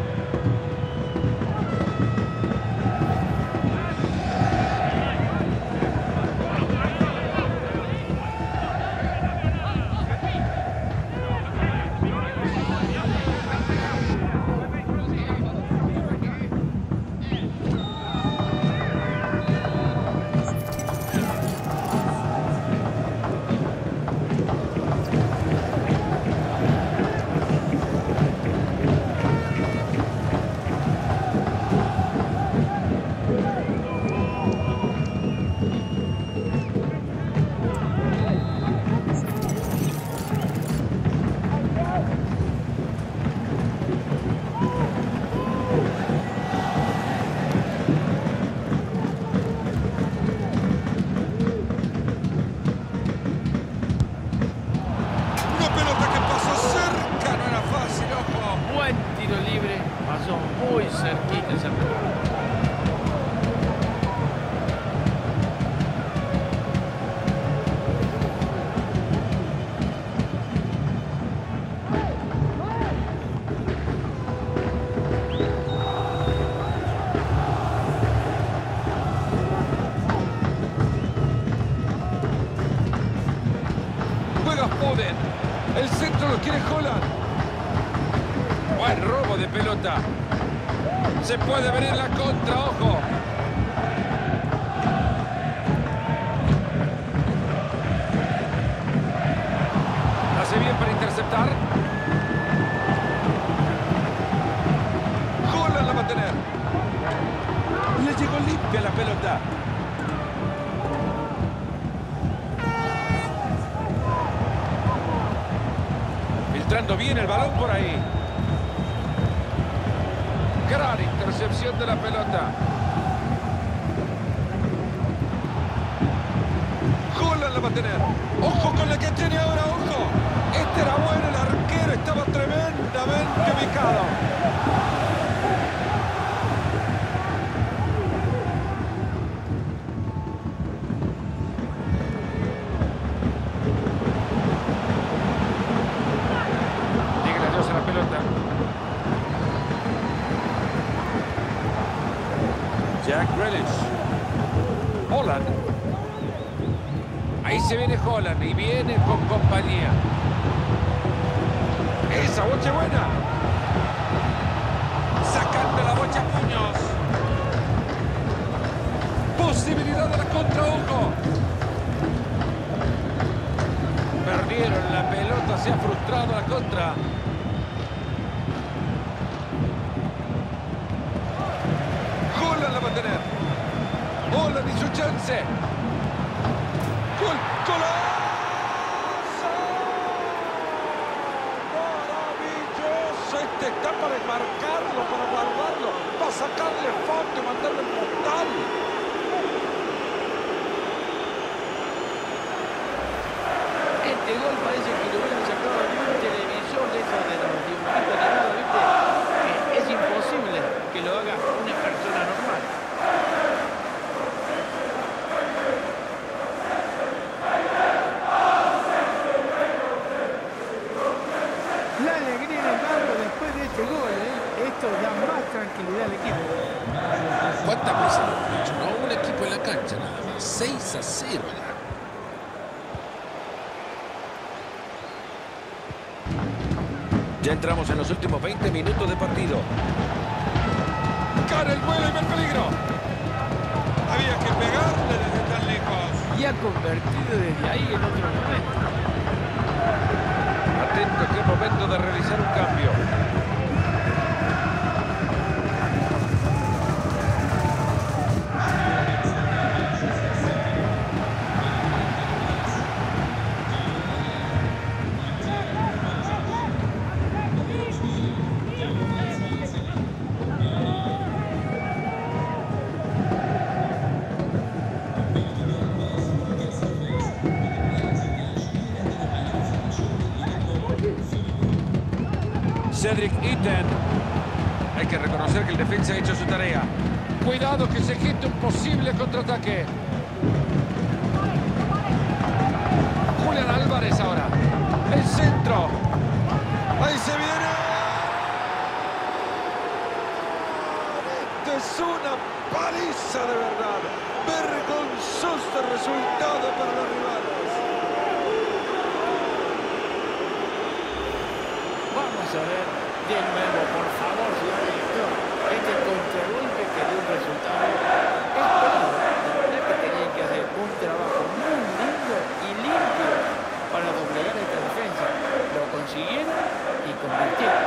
Speaker 1: pelota. Se puede venir la contra, ojo. Hace bien para interceptar.
Speaker 3: Holland la va a tener. Le llegó limpia la pelota.
Speaker 1: Filtrando bien el balón por ahí. Gran intercepción de la pelota.
Speaker 3: Holland la va a tener. Ojo con la que tiene ahora, ojo. Este era bueno, el arquero estaba tremendamente ubicado.
Speaker 1: Dígale adiós a la pelota. Jack Grealish. Holland. Ahí se viene Holland y viene con compañía.
Speaker 3: Esa bocha buena. Sacando la bocha Muñoz. Posibilidad de la contra, ojo.
Speaker 1: Perdieron la pelota, se ha frustrado la contra.
Speaker 3: Holland la va a tener. Holland y su chance. ¡Gol! ¡Golazo! ¡Maravilloso! Este está para marcarlo, para guardarlo, para sacarle foto y mandarle el postal.
Speaker 2: Este gol parece que lo hubieran sacado de un televisor de esos de los dibujitos animados, ¿viste? Que es imposible que lo haga una persona normal.
Speaker 4: La alegría en el barrio después de este gol, ¿eh? Esto da más tranquilidad al equipo.
Speaker 1: ¿Cuántas veces lo hemos dicho? No, un equipo en la cancha nada más. seis a cero ya. Ya entramos en los últimos veinte minutos de partido.
Speaker 3: Cara el vuelo y ve el peligro. Había que pegarle desde tan lejos.
Speaker 2: Y ha convertido desde ahí en otro momento.
Speaker 1: Atento que es momento de realizar un cambio. Cedric Itten. Hay que reconocer que el defensa ha hecho su tarea. Cuidado que se geste un posible contraataque. Julián Álvarez ahora. El centro.
Speaker 3: Ahí se viene. Esto es una paliza de verdad. Vergonzoso resultado para los rivales.
Speaker 2: Vamos a ver de nuevo, por favor, señor director. Este contragolpe que dio un resultado esperado. La verdad que tenían que hacer un trabajo muy lindo y limpio para doblegar esta defensa. Lo consiguieron y convirtieron.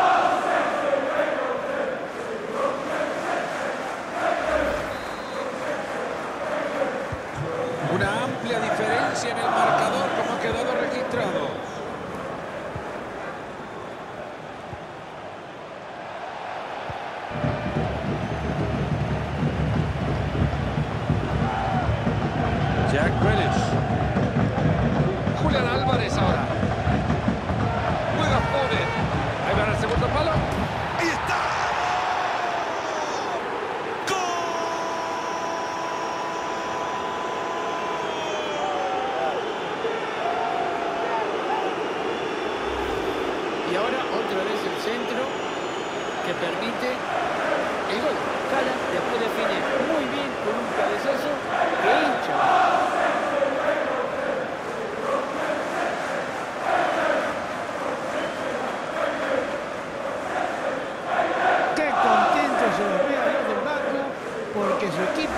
Speaker 1: Una amplia diferencia en el marcador como ha quedado registrado. Jack Grealish. Julián Álvarez ahora. Juega Foden. Ahí va el segundo palo.
Speaker 3: ¡Ahí está!
Speaker 2: Y ahora otra vez el centro que permite el gol. Cala después define muy bien con un cabezazo que hincha.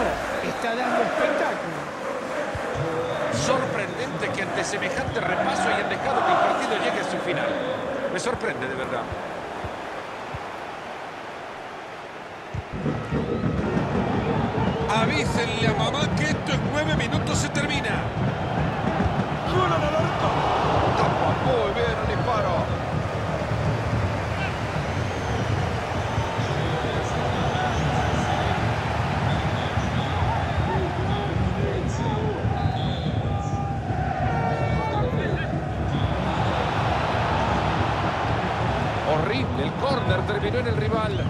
Speaker 2: equipo está dando espectáculo.
Speaker 3: Sorprendente que ante semejante repaso hayan dejado que el partido llegue a su final. Me sorprende de verdad. Avísenle a mamá que esto en nueve minutos se termina. ¡Gol al arco! Tapa muy bien el disparo. Horrible, el córner terminó en el rival.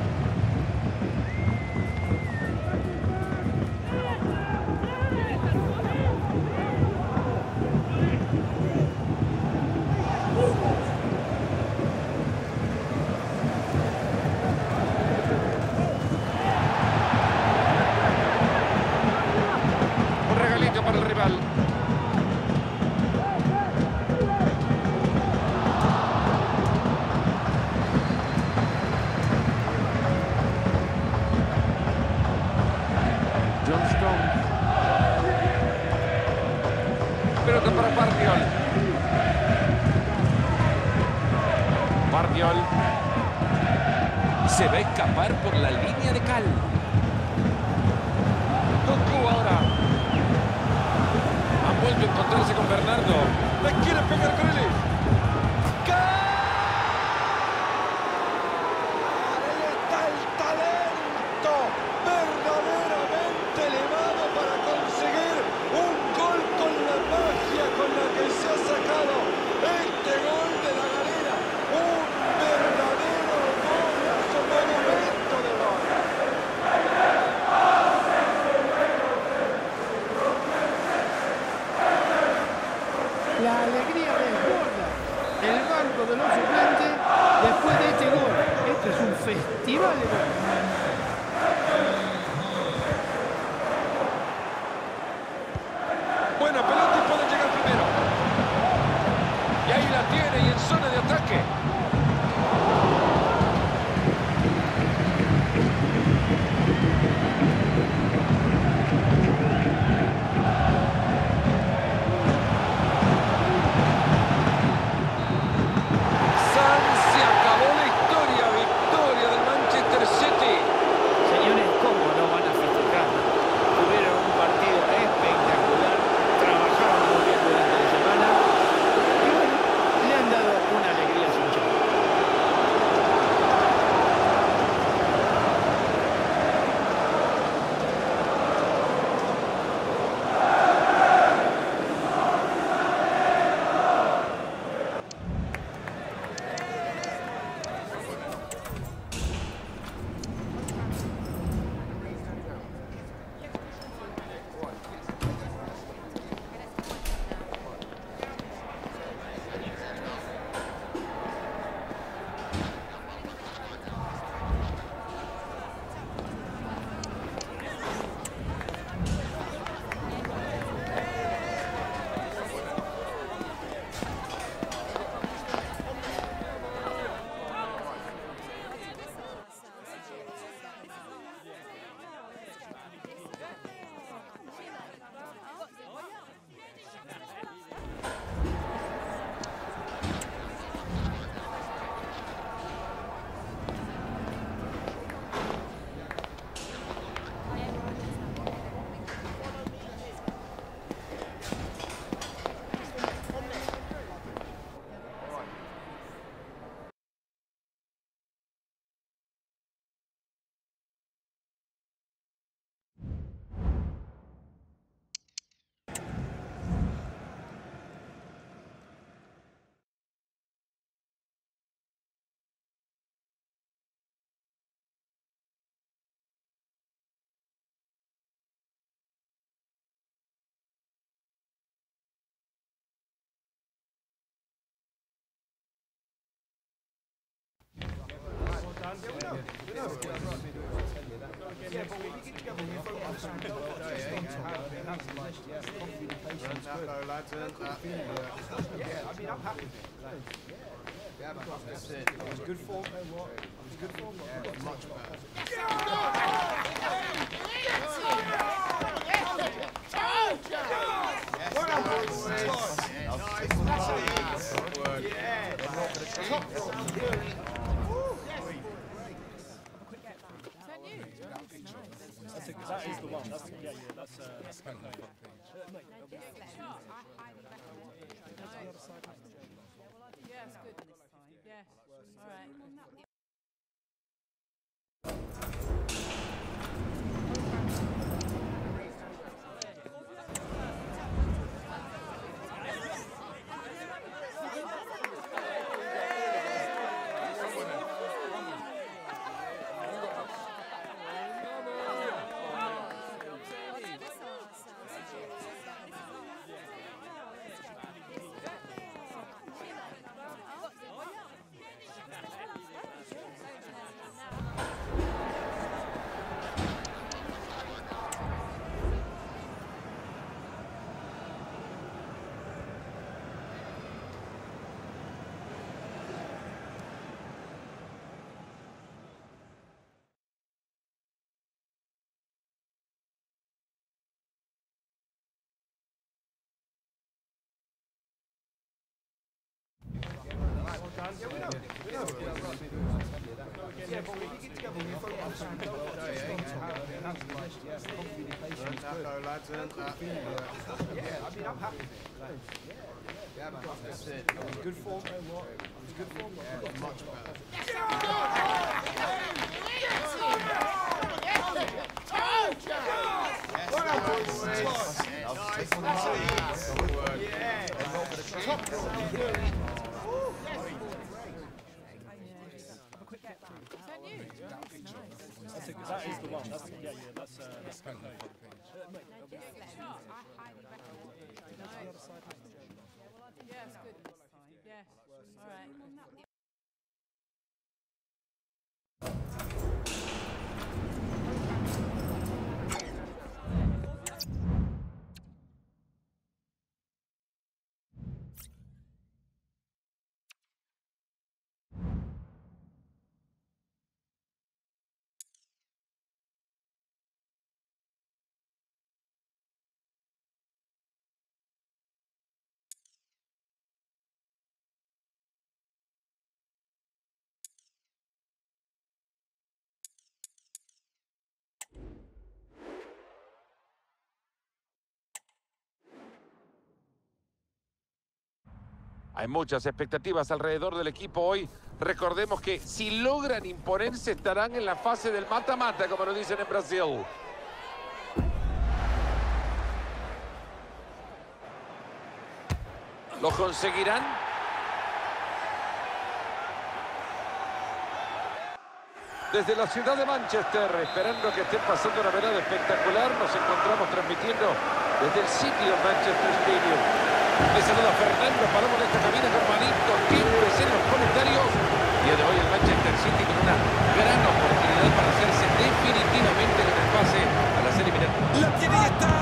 Speaker 3: Un regalito para el rival. Pelota para Bardiol. Bardiol se va a escapar por la línea de cal. Cocu ahora. Han vuelto a encontrarse con Bernardo. La quiere pegar con él. Ahí está el talento verdaderamente elevado para conseguir un gol con la magia con la que se ha sacado este gol de la galera. Un verdadero golazo, monumento de gol.
Speaker 2: La alegría desborda el banco de los suplentes después de este gol. Este es un festival de goles.
Speaker 3: Buena pelota y puede llegar primero. Y ahí la tiene y en zona de ataque. San, se acabó la historia. Victoria del Manchester City.
Speaker 2: Señores, ¿cómo no van a festejar? Tuvieron un partido espectacular, trabajaron muy bien durante la semana y bueno, le han dado una alegría sin hinchada.
Speaker 5: Good form. Good form. Much better. That is the one. That's, yeah, yeah, that's, uh, that's kind of
Speaker 6: Yeah, it's good this time. Yeah. All right.
Speaker 7: Good form. Good form. Much better.
Speaker 5: That is the one. That's, yeah, yeah, that's, uh, that's kind of
Speaker 6: Yeah, it's good this time. Yeah. All right.
Speaker 1: Hay muchas expectativas alrededor del equipo hoy. Recordemos que si logran imponerse estarán en la fase del mata-mata, como lo dicen en Brasil. ¿Lo conseguirán? Desde la ciudad de Manchester, esperando que estén pasando una velada espectacular, nos encontramos transmitiendo desde el City of Manchester Stadium. Les saluda Fernando Palomo de esta cabina con Manito Timbres en los comentarios. Día de hoy el Manchester City con una gran oportunidad para hacerse definitivamente con el pase a las eliminatorias.
Speaker 3: ¡La tiene y está!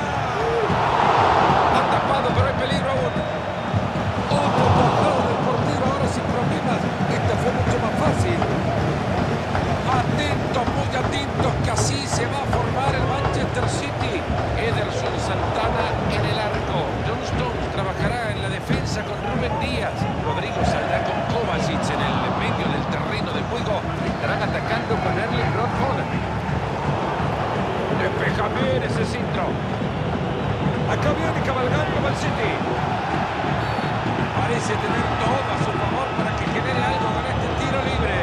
Speaker 1: Ha tapado, pero hay peligro aún.
Speaker 3: Otro tajado del portero, ahora sin problemas. Esta fue mucho más fácil.
Speaker 1: Atentos, muy atentos, que así se va a formar el Manchester City. Ederson Santana en el arco. John Stones trabajará en la defensa con Rubén Díaz. Rodrigo saldrá con Kovacic en el medio del terreno de juego. Estarán atacando con Erling Brot Haaland. Despeja bien ese centro.
Speaker 3: Acá viene cabalgando el City. Parece tener todo a su favor para que genere algo con este tiro libre.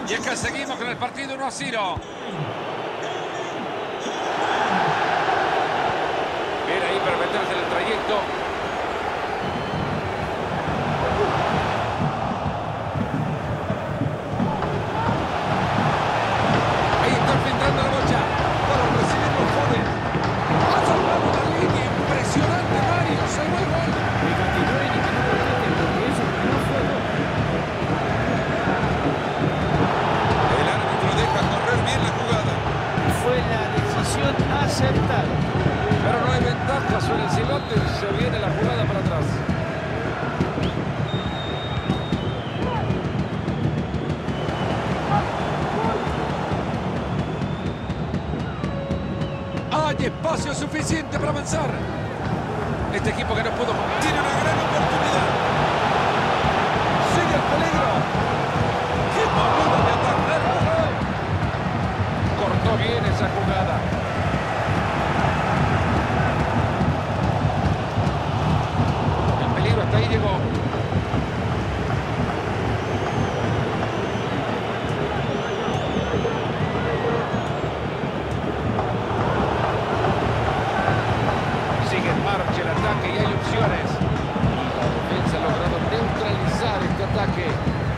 Speaker 3: Y acá seguimos con el partido uno a cero.
Speaker 1: Viene ahí para meterse en el trayecto. Ahí está filtrando la bocha.
Speaker 3: Para recibir los goles. Ha salvado la línea. Impresionante, Mario. Salvó el gol.
Speaker 4: Que continúen y que no proteste, porque eso no fue gol.
Speaker 3: El árbitro deja correr bien la jugada.
Speaker 4: Fue la decisión acertada.
Speaker 1: Pero no hay ventaja sobre el silbato y se viene la jugada para atrás.
Speaker 3: Hay espacio suficiente para avanzar. Este equipo que no pudo tiene una gran oportunidad. Sigue el peligro. ¡Qué manera de atacar!
Speaker 1: Cortó bien esa jugada. El peligro hasta ahí llegó. Sigue en marcha el ataque y hay opciones. La defensa ha logrado neutralizar este ataque.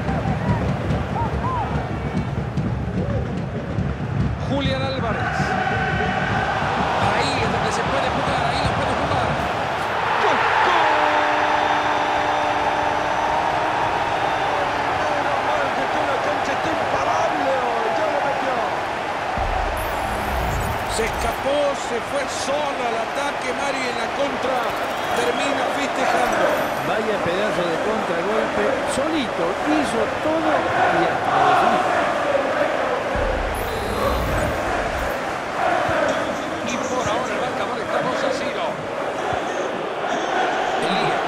Speaker 1: Julián Álvarez. Ahí es donde se puede jugar, ahí la puede jugar. ¡Gol! ¡Gol!
Speaker 3: Menos mal que toda la cancha está imparable hoy. Ya lo metió. Se escapó, se fue solo al ataque. Mari en la contra termina festejando.
Speaker 4: Vaya pedazo de contragolpe. Solito hizo todo y hasta lo definió.
Speaker 1: Y por ahora el marcador está dos a cero. Elías.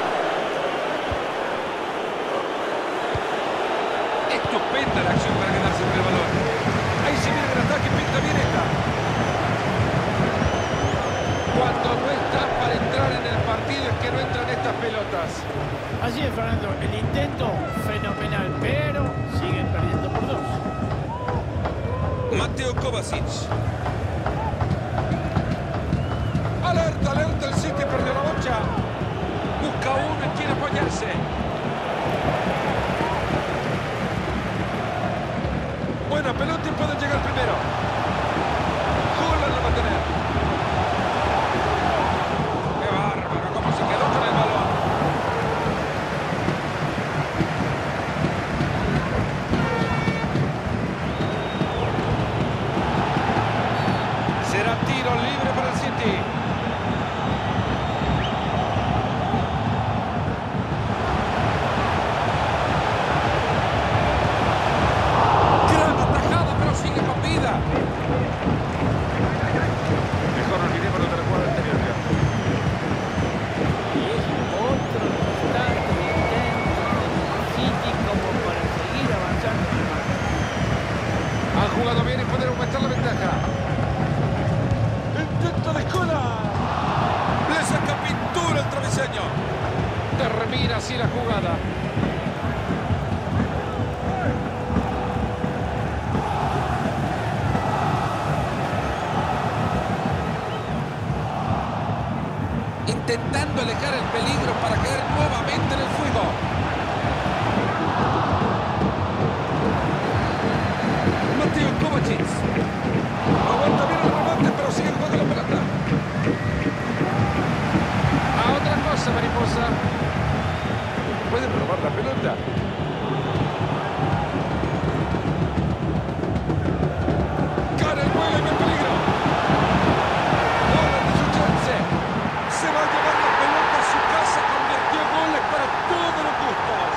Speaker 3: Estupenda la acción para quedarse con el balón. Ahí se viene el ataque, pinta bien esta.
Speaker 1: Cuando no está para entrar en el partido es que no entran estas pelotas.
Speaker 2: Así es, Fernando. El intento fenomenal, pero siguen perdiendo por dos.
Speaker 3: Mateo Kovacic. Alerta, alerta, el City perdió la bocha. Busca uno en quien apoyarse. Buena pelota y puede llegar primero. Holland la va a tener. Qué bárbaro, cómo se quedó con el balón. Será tiro libre para el City. Gran atajada, pero sigue con vida.
Speaker 1: Mejor olvidémonos de la jugada anterior. Ya.
Speaker 2: Y es otro constante intento del City como para seguir avanzando en el marco.
Speaker 1: Han jugado bien y pueden aumentar la ventaja.
Speaker 3: Intento de escuela. Le saca pintura el travesaño.
Speaker 1: Termina así la jugada. Intentando alejar el peligro para caer nuevamente en el fuego.
Speaker 3: Mateo Kovacic. Aguanta bien el remate, pero sigue jugando la pelota.
Speaker 1: A otra cosa, mariposa. Pueden robar la pelota.
Speaker 3: Cara el vuelo en el peligro. Holland de su chance. Se va a llevar la pelota a su casa. Convirtió goles para todos los gustos.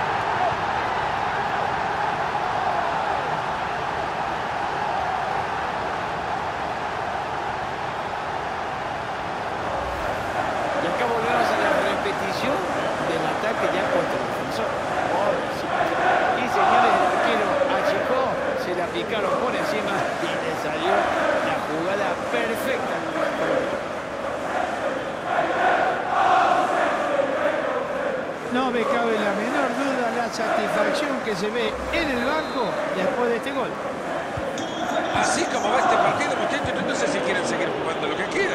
Speaker 2: Y acá volvemos a la repetición del ataque ya contra el defensor. Y señores, el arquero achicó, se la picaron por encima y le salió la jugada perfecta.
Speaker 4: No me cabe la menor duda la satisfacción que se ve en el banco después de
Speaker 2: gol.
Speaker 3: Así como va este partido, muchachos, yo no sé si quieren seguir jugando lo que queda.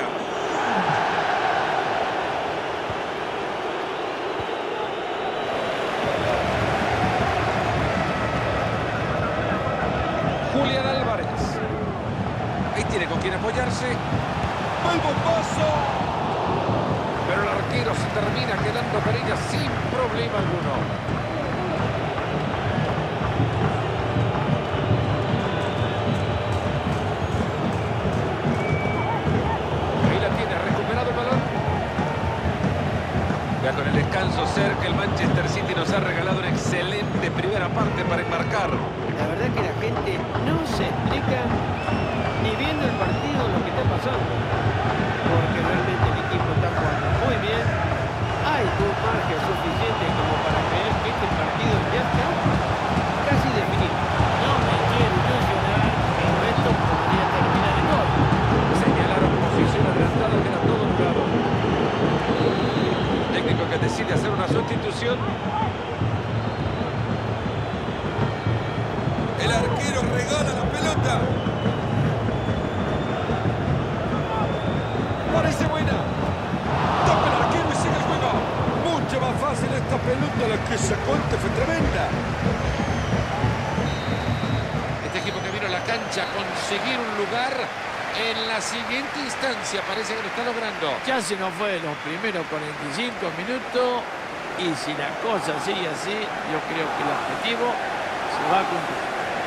Speaker 1: Julián Álvarez.
Speaker 3: Ahí tiene con quién apoyarse.
Speaker 1: ¡El bombazo! Pero el arquero se termina quedando con ella sin problema alguno. Con el descanso cerca, el Manchester City nos ha regalado una excelente primera parte para enmarcar.
Speaker 2: La verdad que la gente no se explica ni viendo el partido lo que está pasando. Porque realmente el equipo está jugando muy bien. Hay un margen suficiente como para creer que este partido ya está casi definido.
Speaker 4: No me quiero ilusionar, pero esto podría terminar en gol.
Speaker 1: Señalaron posición adelantada que era todo jugado. Técnico que decide hacer una sustitución.
Speaker 3: El arquero regala la pelota.
Speaker 1: Parece buena. Toca el arquero y sigue el juego. Mucho más fácil esta pelota, la que sacó antes fue tremenda. Este equipo que vino a la cancha a conseguir un lugar en la siguiente instancia, parece que lo está logrando.
Speaker 4: Ya se nos fue los primeros cuarenta y cinco minutos y si la cosa sigue así, yo creo que el objetivo se va a cumplir.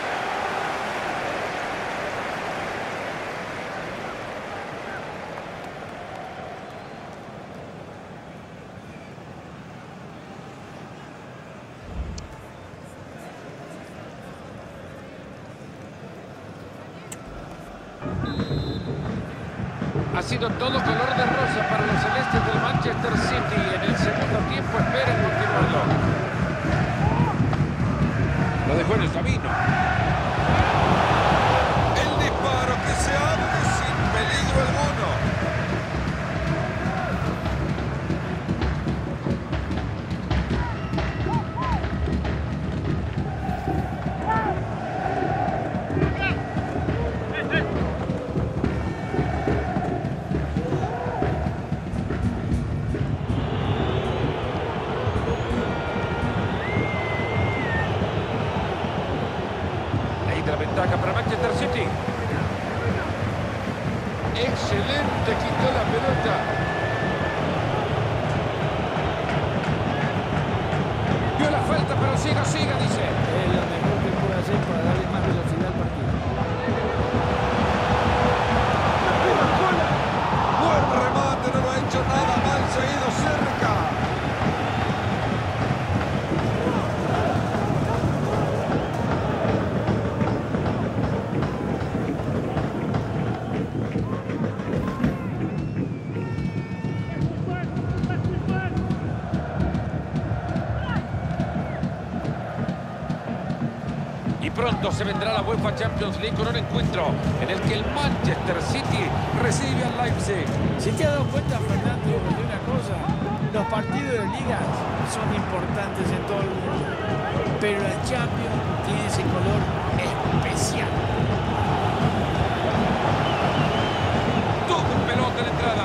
Speaker 1: Ha sido todo color de rosa para los celestes del Manchester City. En el segundo tiempo esperan continuarlo. Lo dejó en el camino.
Speaker 3: El disparo que se abre sin peligro alguno.
Speaker 1: La ventaja para Manchester City. Excelente, quitó la pelota. Vio la falta, pero siga, siga, dice.
Speaker 4: Es lo mejor que puede hacer para darle más velocidad al partido.
Speaker 3: Buen remate, no lo ha hecho nada mal, seguido cerca.
Speaker 1: Pronto se vendrá la UEFA Champions League con un encuentro en el que el Manchester City recibe al Leipzig.
Speaker 4: Si te has dado cuenta, Fernando, de una cosa, los partidos de ligas son importantes en todo el mundo, pero la Champions tiene ese color especial.
Speaker 1: Tuvo un pelota en la entrada.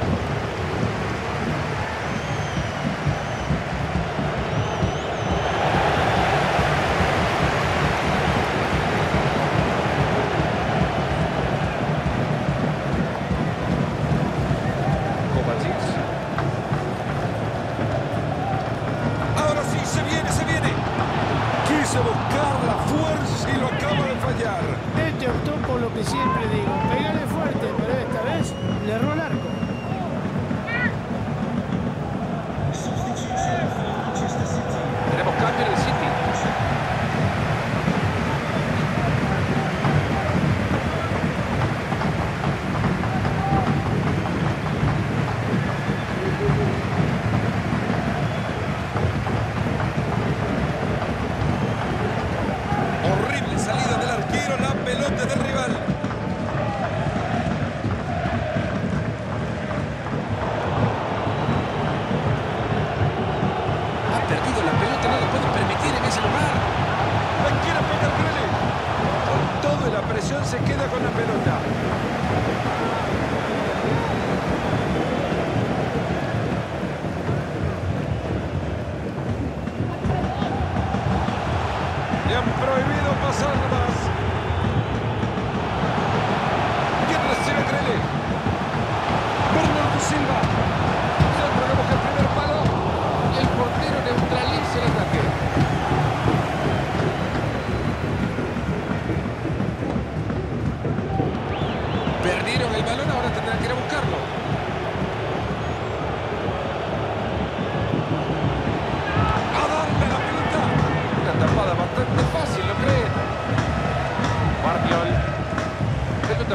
Speaker 3: Buscar la fuerza y lo acaba de fallar.
Speaker 2: Este optó por lo que siempre digo, pégale fuerte, pero esta vez le erró el arco.
Speaker 1: Tenemos cambio en el City.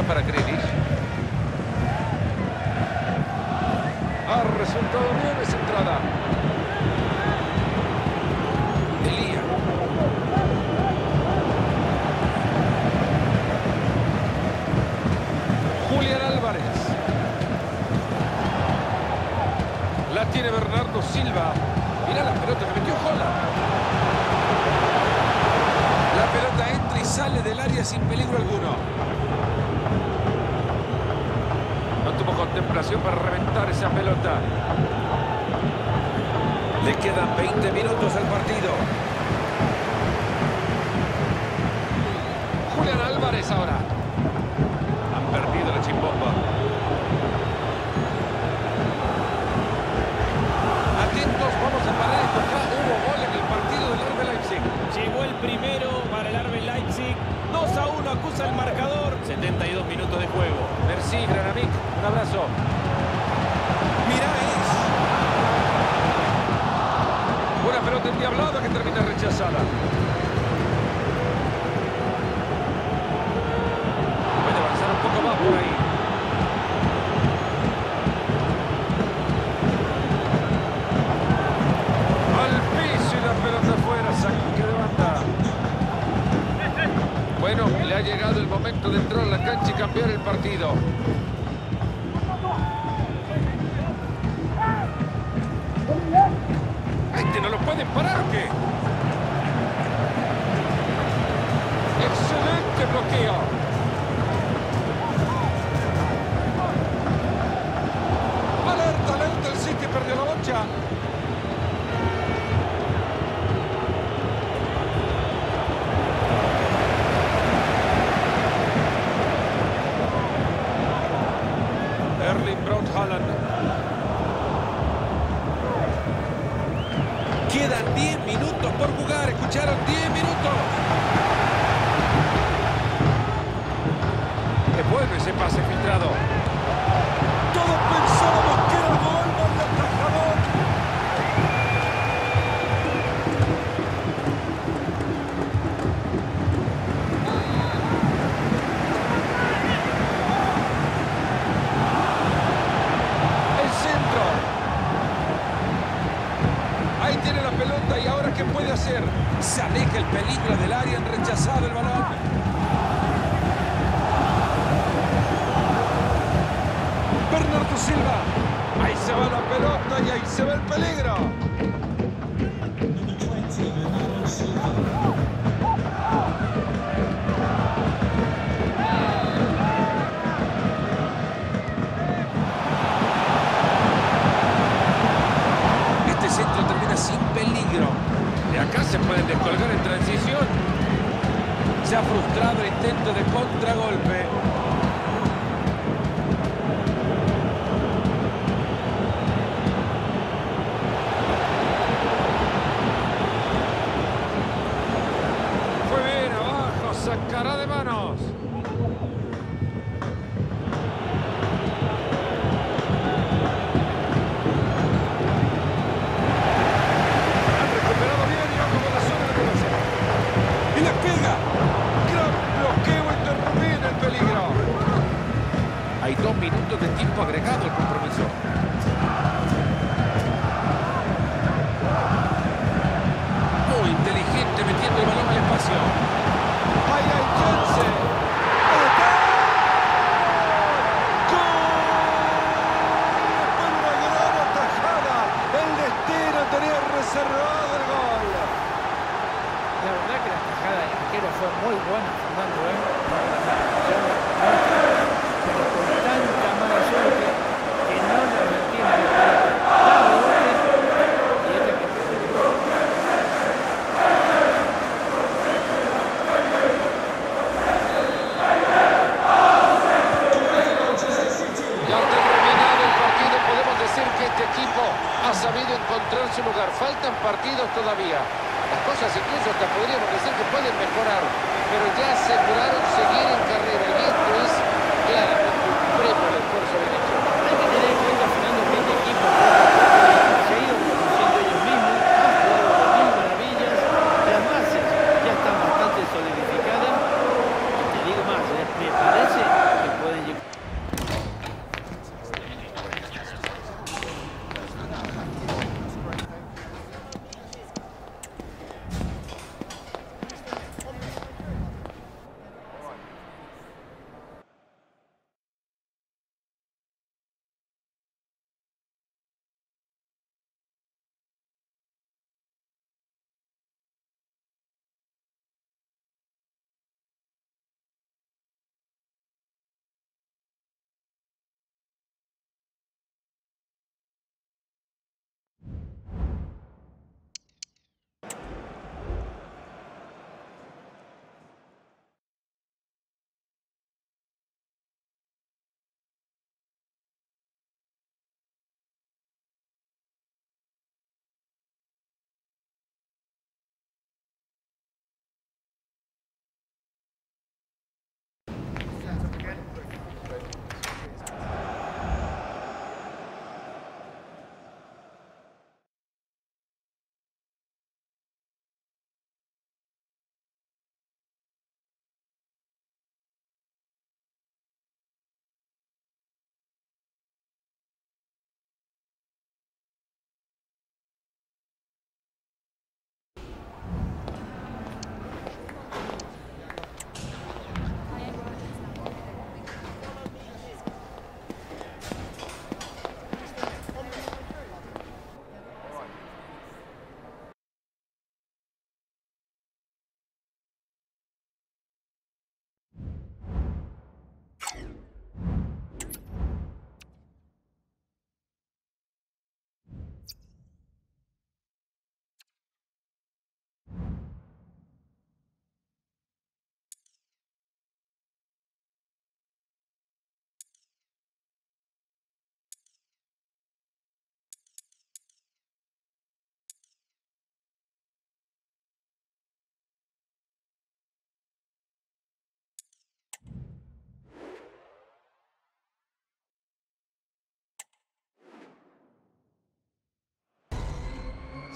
Speaker 1: pelota para Grealish. Ha resultado bien esa entrada. Elía. Julián Álvarez. La tiene Bernardo Silva. Mira la pelota que metió Holland. La pelota entra y sale del área sin peligro alguno. No tuvo contemplación para reventar esa pelota. Le quedan veinte minutos al partido. Julián Álvarez ahora. Han perdido la chimbomba. Atentos, vamos a parar esto. Ya hubo gol en el partido del R B Leipzig.
Speaker 2: Llegó el primero para el R B Leipzig. dos a uno acusa el marcador. setenta y dos minutos de juego.
Speaker 1: Merci, gran amigo. Un abrazo.
Speaker 3: Mirá eso.
Speaker 1: Una pelota endiablada que termina rechazada. Puede avanzar un poco más por ahí. Al piso y la pelota afuera. Saque de banda. Bueno, le ha llegado el momento de entrar a la cancha y cambiar el partido. ¿No lo pueden parar o qué? Excelente bloqueo. Alerta, alerta, el City perdió la bocha. Erling Braut Haaland. Quedan diez minutos por jugar. ¿Escucharon? diez minutos. Es bueno ese pase filtrado. Todos pensábamos que era gol, gol de atajador. El centro. Ahí tiene la pelota y ahora ¿qué puede hacer? Se aleja el peligro del área, han rechazado el balón. Bernardo Silva. Ahí se va la pelota y ahí se ve el peligro. Este centro termina sin peligro. De acá se pueden descolgar en transición. Se ha frustrado el intento de contragolpe. Fue bien abajo, sacará de manos. Hay dos minutos de tiempo agregado al compromiso. Muy inteligente metiendo el balón al espacio. ¡Ahí hay chance! ¡Ahí está! ¡Gol! Después de una gran atajada, el destino tenía reservado el gol.
Speaker 4: La verdad que la tajada del arquero fue muy buena, Fernando, ¿eh? Pero con tanta mala suerte que no le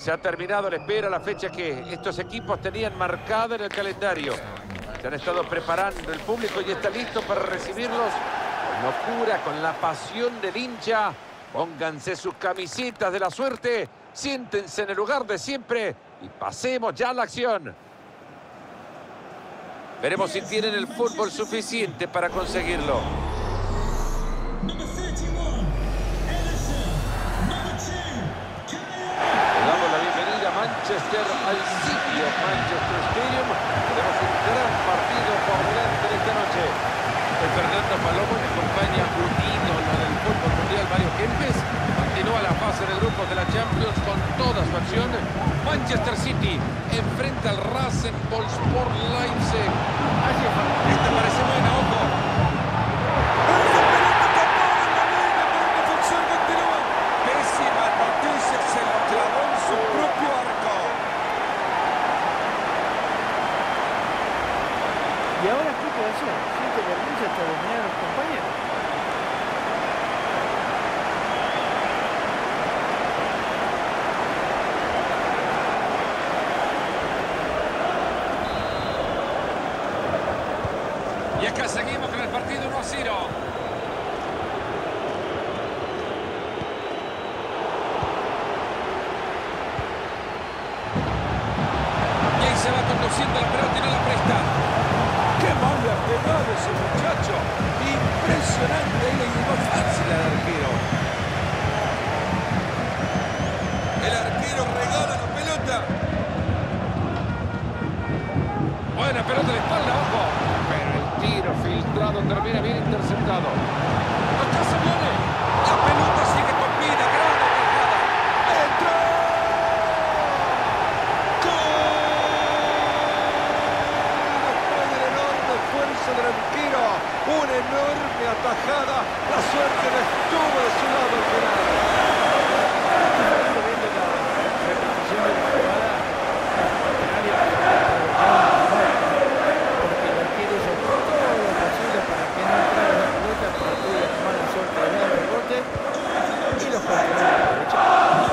Speaker 1: Se ha terminado la espera, la fecha que estos equipos tenían marcada en el calendario. Se han estado preparando, el público ya está listo para recibirlos con locura, con la pasión del hincha. Pónganse sus camisetas de la suerte, siéntense en el lugar de siempre y pasemos ya a la acción. Veremos si tienen el fútbol suficiente para conseguirlo. Manchester al sitio Manchester Stadium. Tenemos un gran partido por delante de esta noche. El Fernando Palomo le acompaña un ídolo del fútbol mundial, Mario Kempes. Continúa la fase de grupos de la Champions con toda su acción. Manchester City enfrenta al Rasenballspor Leipzig. Esta parece buena, ojo.
Speaker 3: Pésima noticia, se lo clavó en su propio arco.
Speaker 2: ¿Y ahora qué puede hacer? Siente vergüenza hasta dominar a los compañeros.
Speaker 3: Y acá seguimos con el partido uno a cero. Y ahí se va conduciendo la pelota y no la presta. ¡Qué mal le ha pegado ese muchacho! Impresionante, ahí le llegó fácil al arquero. El arquero regala la pelota.
Speaker 1: Buena pelota de espalda, ojo. Pero el tiro filtrado termina bien interceptado.
Speaker 3: Acá se viene. La pelota sigue con vida. Gran atajada. ¡Entró! Después del enorme esfuerzo del arquero, una enorme atajada. La suerte no estuvo de su lado al final.
Speaker 2: Viendo la repetición de la jugada, porque el arquero hizo todo lo posible para que no entrara la pelota, pero tuvo la mala suerte de dar el rebote y los compañeros aprovecharon.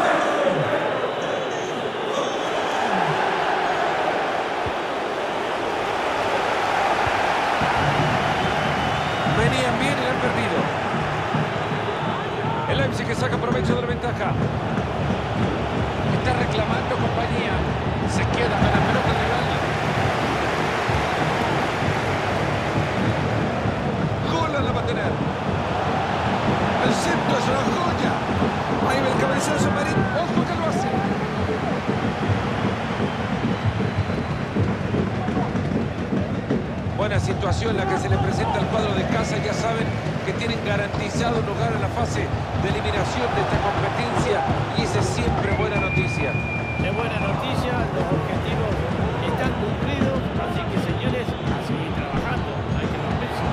Speaker 1: Venían bien y la han perdido. El Leipzig que saca provecho de la ventaja. Está reclamando compañía. Se queda con la pelota rival.
Speaker 3: Holland la va a tener. El centro es una joya. Ahí va el cabezazo Marín. Ojo que lo hace.
Speaker 1: Buena situación la que se le presenta al cuadro de casa. Ya saben que tienen garantizado un lugar en la fase de eliminación de esta competencia y esa es siempre buena noticia.
Speaker 2: Es buena noticia, los objetivos están cumplidos, así que señores, a seguir trabajando, hay que romperse.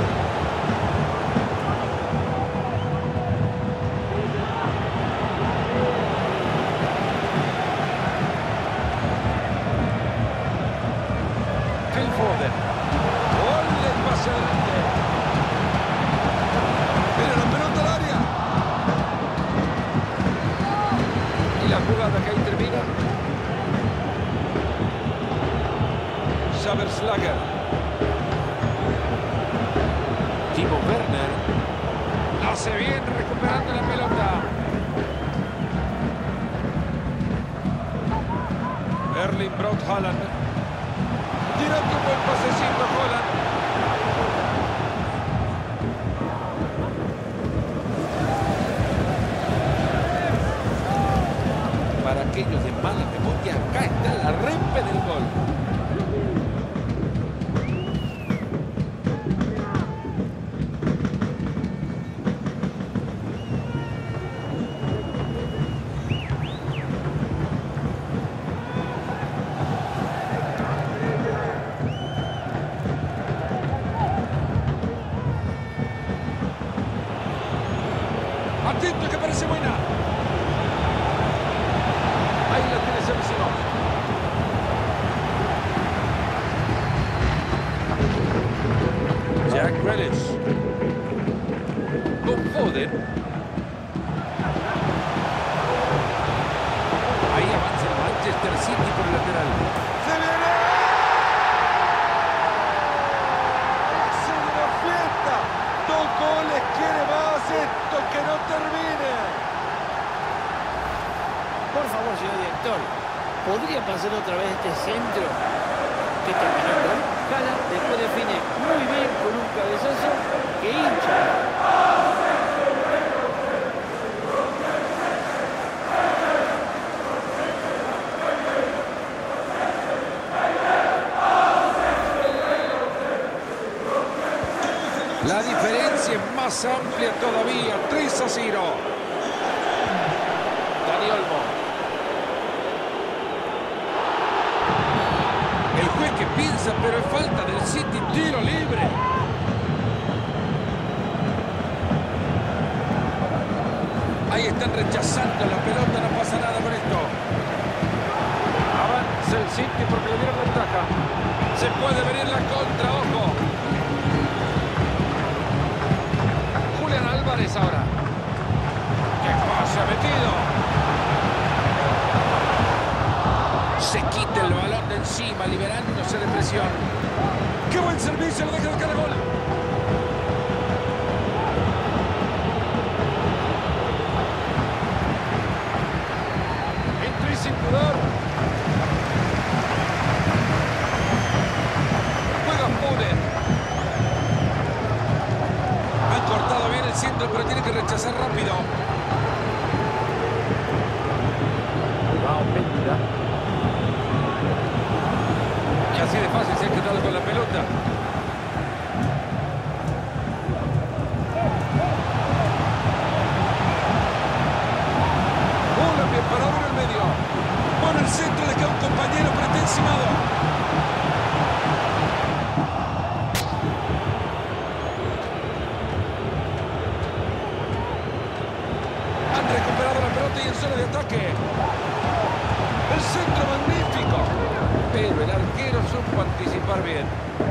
Speaker 1: Phil Foden.
Speaker 3: ¡Ole el pase adelante! Mira la pelota al área.
Speaker 1: Y la jugada que ahí termina. Schaberslager. Timo Werner. Lo hace bien recuperando la pelota. Erling Braut Haaland. Tirando un buen pasecito Haaland. Para aquellos de mala memoria, acá está la rempe del gol.
Speaker 3: Atento que parece buena. Ahí la tiene Sergio.
Speaker 1: Jack Grealish. Con Foden. Ahí avanza el balón.
Speaker 2: hacer otra vez este centro que terminó en gol. Haaland después define muy bien con un cabezazo que hincha.
Speaker 1: La diferencia es más amplia todavía, tres a cero. Dani Olmo. El juez que piensa, pero es falta del City, tiro libre. Ahí están rechazando la pelota, no pasa nada con esto. Avanza el City porque le dieron ventaja. Se puede venir la contra, ojo. Julián Álvarez ahora. ¡Qué pase ha metido! Se quita el balón de encima, liberándose de presión. ¡Qué buen servicio! Lo deja de cara gol. Entró y sin pudor. Juega Foden. Han cortado bien el centro, pero tiene que rechazar rápido.
Speaker 4: Vamos, Péndula.
Speaker 1: Y así de fácil se ha quedado con la pelota. Una bien parado en el medio. Pone el centro, le queda un compañero, pero está encimado. Han recuperado la pelota y en zona de ataque. El centro magnífico. Pero el arquero supo anticipar bien.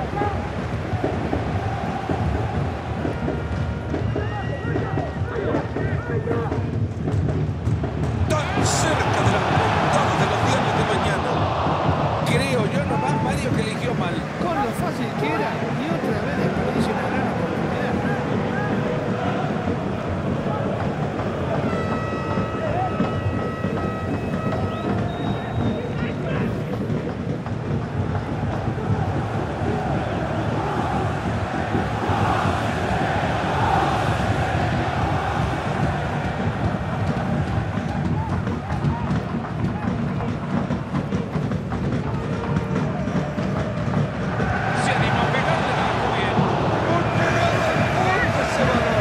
Speaker 1: Tan cerca de las puntadas de los diarios de mañana. Creo yo nomás, Mario, que eligió mal.
Speaker 2: Con lo fácil que era y otra vez desperdició una gran oportunidad.
Speaker 1: Se animó a pegarle, la dejó bien. ¡Un pegado al punto ese balón!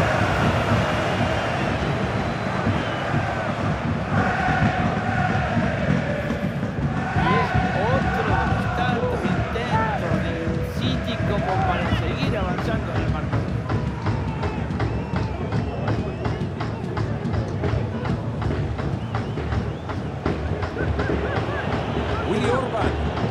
Speaker 2: Y es otro de los tantos intentos del City como para seguir avanzando en el marco.
Speaker 1: Willy Orban.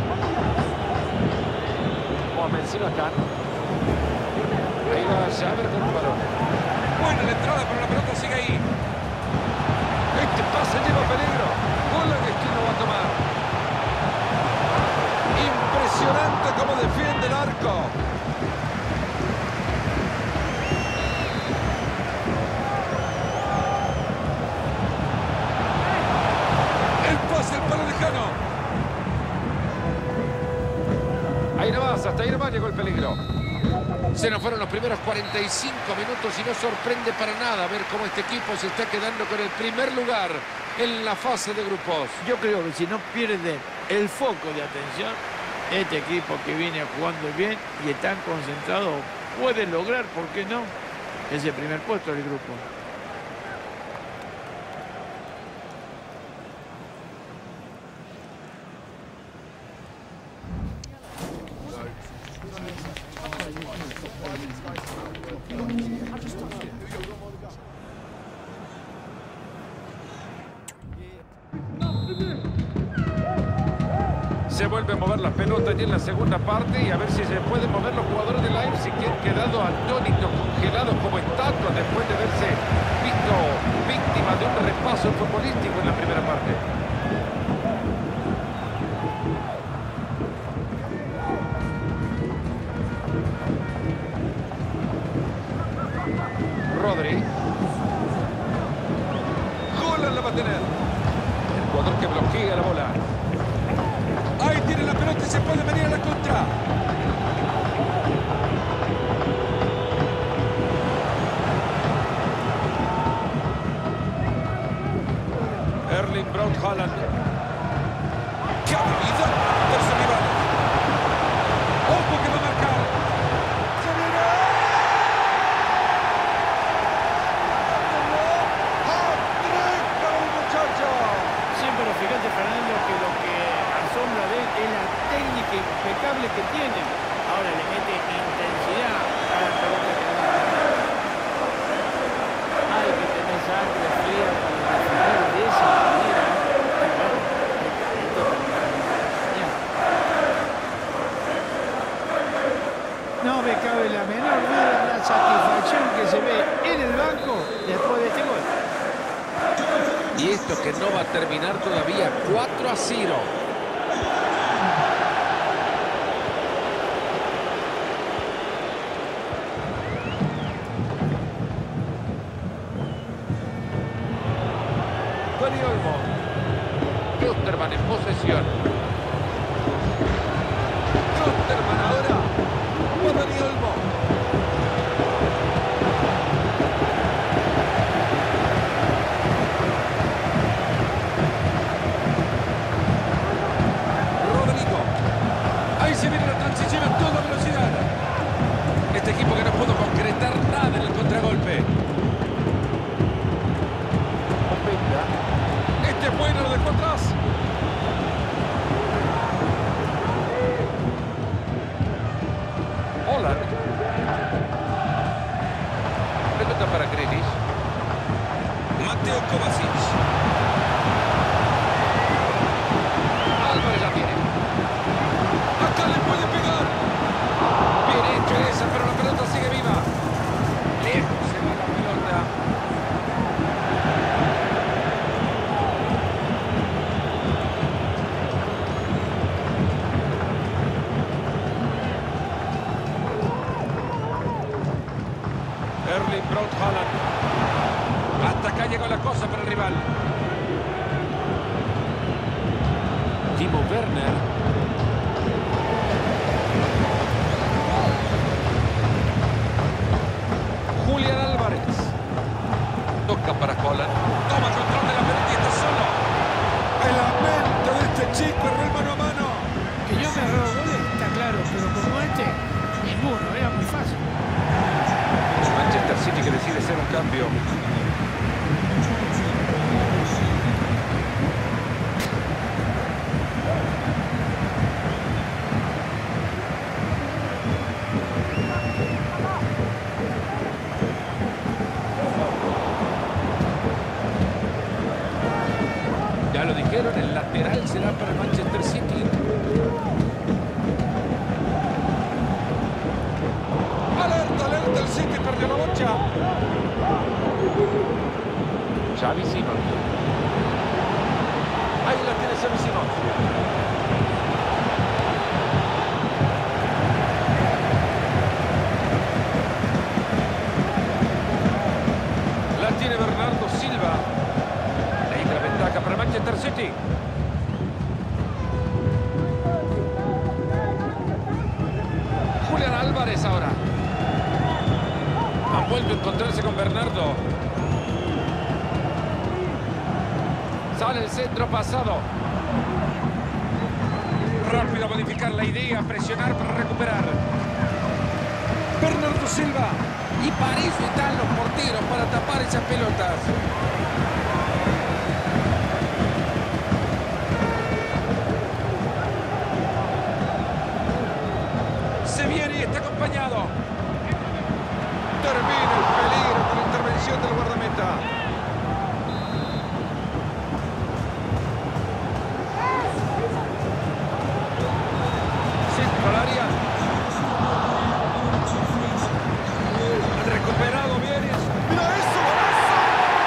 Speaker 1: Mohamed Simakan. Ahí va Xaver con el balón. Buena la entrada, pero la pelota sigue ahí. Este pase lleva peligro. Gol el destino va a tomar. Impresionante cómo defiende el arco. El pase al palo lejano. Ahí nomás, hasta ahí nomás llegó el peligro. Se nos fueron los primeros cuarenta y cinco minutos y no sorprende para nada ver cómo este equipo se está quedando con el primer lugar en la fase de grupos.
Speaker 2: Yo creo que si no pierde el foco de atención, este equipo que viene jugando bien y tan concentrado puede lograr, ¿por qué no?, ese primer puesto del grupo.
Speaker 1: Se vuelve a mover la pelota ya en la segunda parte y a ver si se pueden mover los jugadores del Leipzig que han quedado atónitos, congelados como estatuas después de verse visto víctimas de un repaso futbolístico en la primera parte. Rodri. Haaland la va a tener. El jugador que bloquea la bola.
Speaker 2: No me cabe la menor duda la satisfacción que se ve en el banco después de este gol.
Speaker 1: Y esto que no va a terminar todavía, cuatro a cero. Dani Olmo. Klosterman en posesión. Klosterman ahora. Va Dani Olmo. Rodrigo. Ahí se viene la transición a toda velocidad. Este equipo que no pudo concretar nada en el contragolpe. Este es bueno, lo dejó atrás. Holland. Pelota para Grealish. Mateo Kovacic. Álvarez la tiene. Acá le puede pegar. Bien hecho esa, pero la pelota sigue viva. Lejos se va la pelota. Erling Braut Haaland. Hasta acá llegó la cosa para el rival. Timo Werner. Julián Álvarez. Toca para Haaland. Toma control de la pelota y está solo. El lamento de este chico, el mano a mano.
Speaker 2: Que yo me robo goles, está claro, pero como este, ninguno, era muy fácil.
Speaker 1: Manchester City que decide hacer un cambio. Ya lo dijeron, el lateral será para el Manchester City. Alerta, alerta, el City perdió la bocha. Xavi Simons. Ahí la tiene Xavi Simons. La tiene Bernardo Silva. Ahí la ventaja para Manchester City. Julián Álvarez ahora. Han vuelto a encontrarse con Bernardo. Sale el centro pasado. Rápido a modificar la idea, presionar para recuperar. Bernardo Silva. Y para eso están los porteros, para tapar esas pelotas. Se viene y está acompañado. Termina el peligro con la intervención del guardameta. Centro al área. Han recuperado bien. ¡Mira eso! ¡Golazo!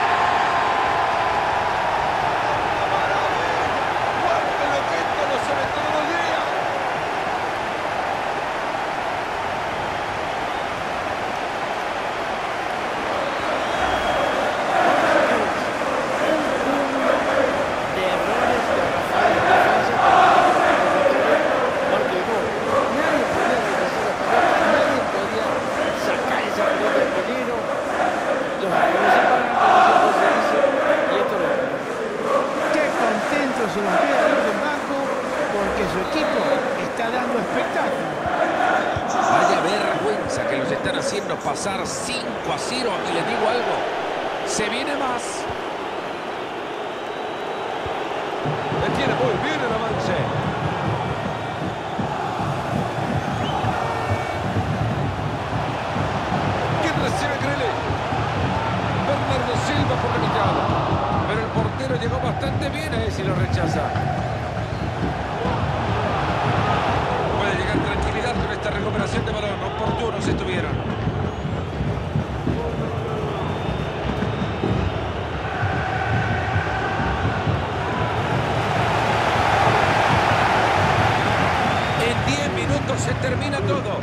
Speaker 1: ¡Maravilla! ¡Guarda lo que esto no se ve todos los días!
Speaker 2: De errores de Rafael en defensa, porque el gol. Nadie podía regresar la pelota, nadie podía sacar esa pelota del peligro. Los jugadores se paran, como siempre se dice, y esto lo ve. Qué contento se los ve a los del banco, porque su equipo está dando espectáculo.
Speaker 1: Vaya vergüenza que los están haciendo pasar cinco a cero. Y les digo algo, se viene más. Tiene muy bien el avance. ¿Quién recibe Grealish? Bernardo Silva por la mitad. Pero el portero llegó bastante bien a ese y lo rechaza. Puede llegar tranquilidad con esta recuperación de balón. Oportuno.
Speaker 3: duros estuvieron. En diez minutos se termina todo.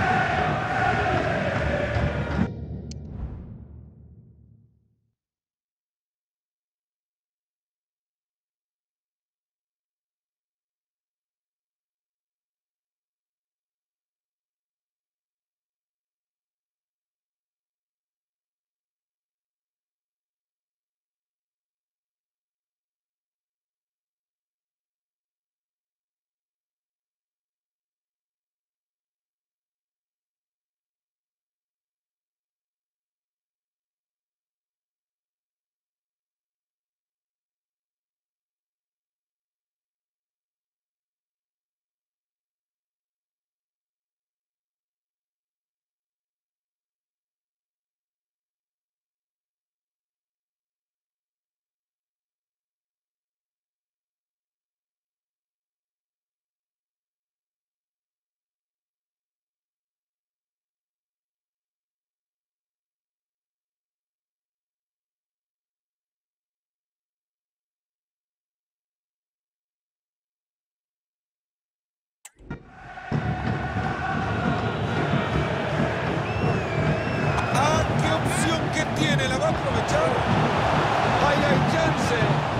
Speaker 3: Tiene, la va a aprovechar. Ahí hay chance.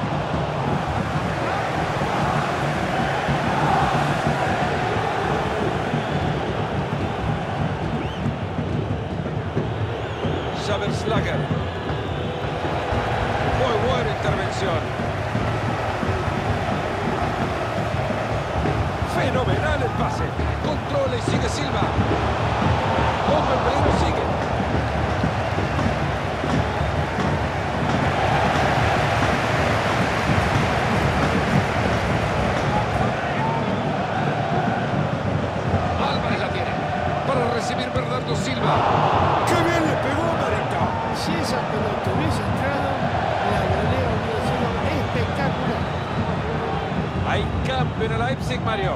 Speaker 3: Schaberslager. Muy buena intervención. Fenomenal el pase. Controla y sigue Silva. Ojo, el peligro sigue. Recibir Bernardo Silva. ¡Qué bien le pegó a Marica!
Speaker 2: Si esa pelota hubiese entrado, la volea hubiese sido espectacular.
Speaker 3: Hay cambio en el Leipzig, Mario.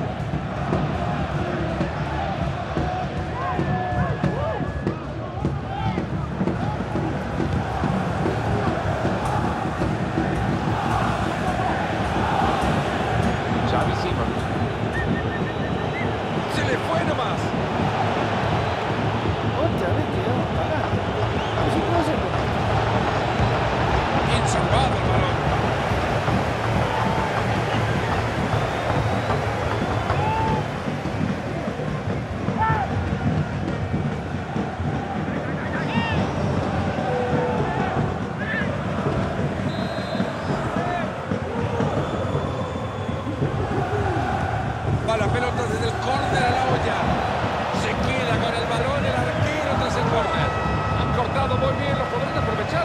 Speaker 3: Xavi Simons. Se le fue nomás.
Speaker 2: Otra vez quedamos pagando. Así que no se puede.
Speaker 3: Bien salvado el balón. Va la pelota desde el córner a la olla. Se queda con el balón el arquero tras el córner. Han cortado muy bien, lo podrán aprovechar.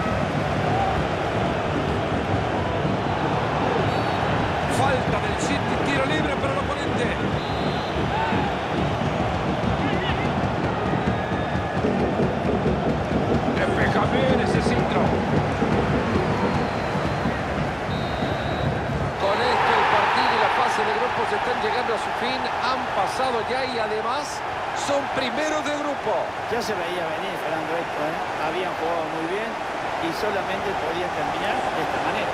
Speaker 3: Falta del City, tiro libre para el oponente. Despeja bien ese centro. Con esto el partido y la fase de grupos están llegando a su fin. Han pasado ya y además son primeros de grupo.
Speaker 2: Ya se veía venir, Fernando, esto, ¿eh? Habían jugado muy bien y solamente podían terminar de esta manera.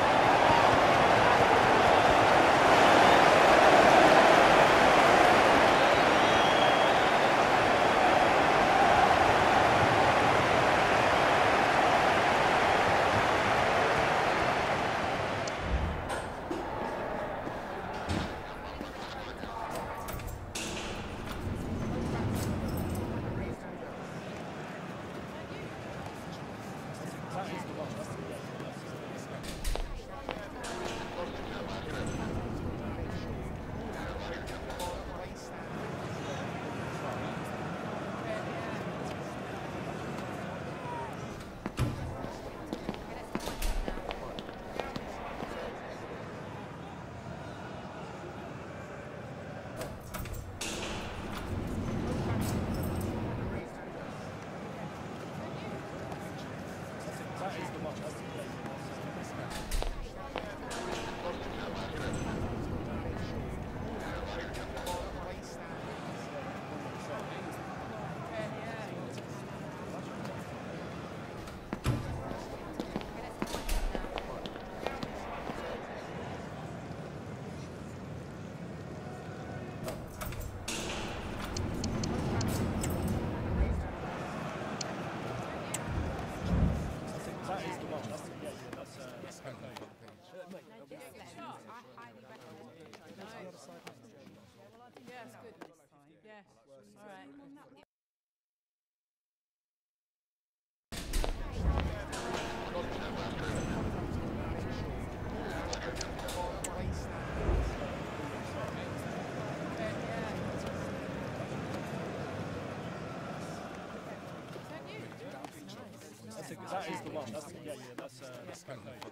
Speaker 5: That is the one. That's yeah, yeah. That's uh, that's okay.
Speaker 6: Shot.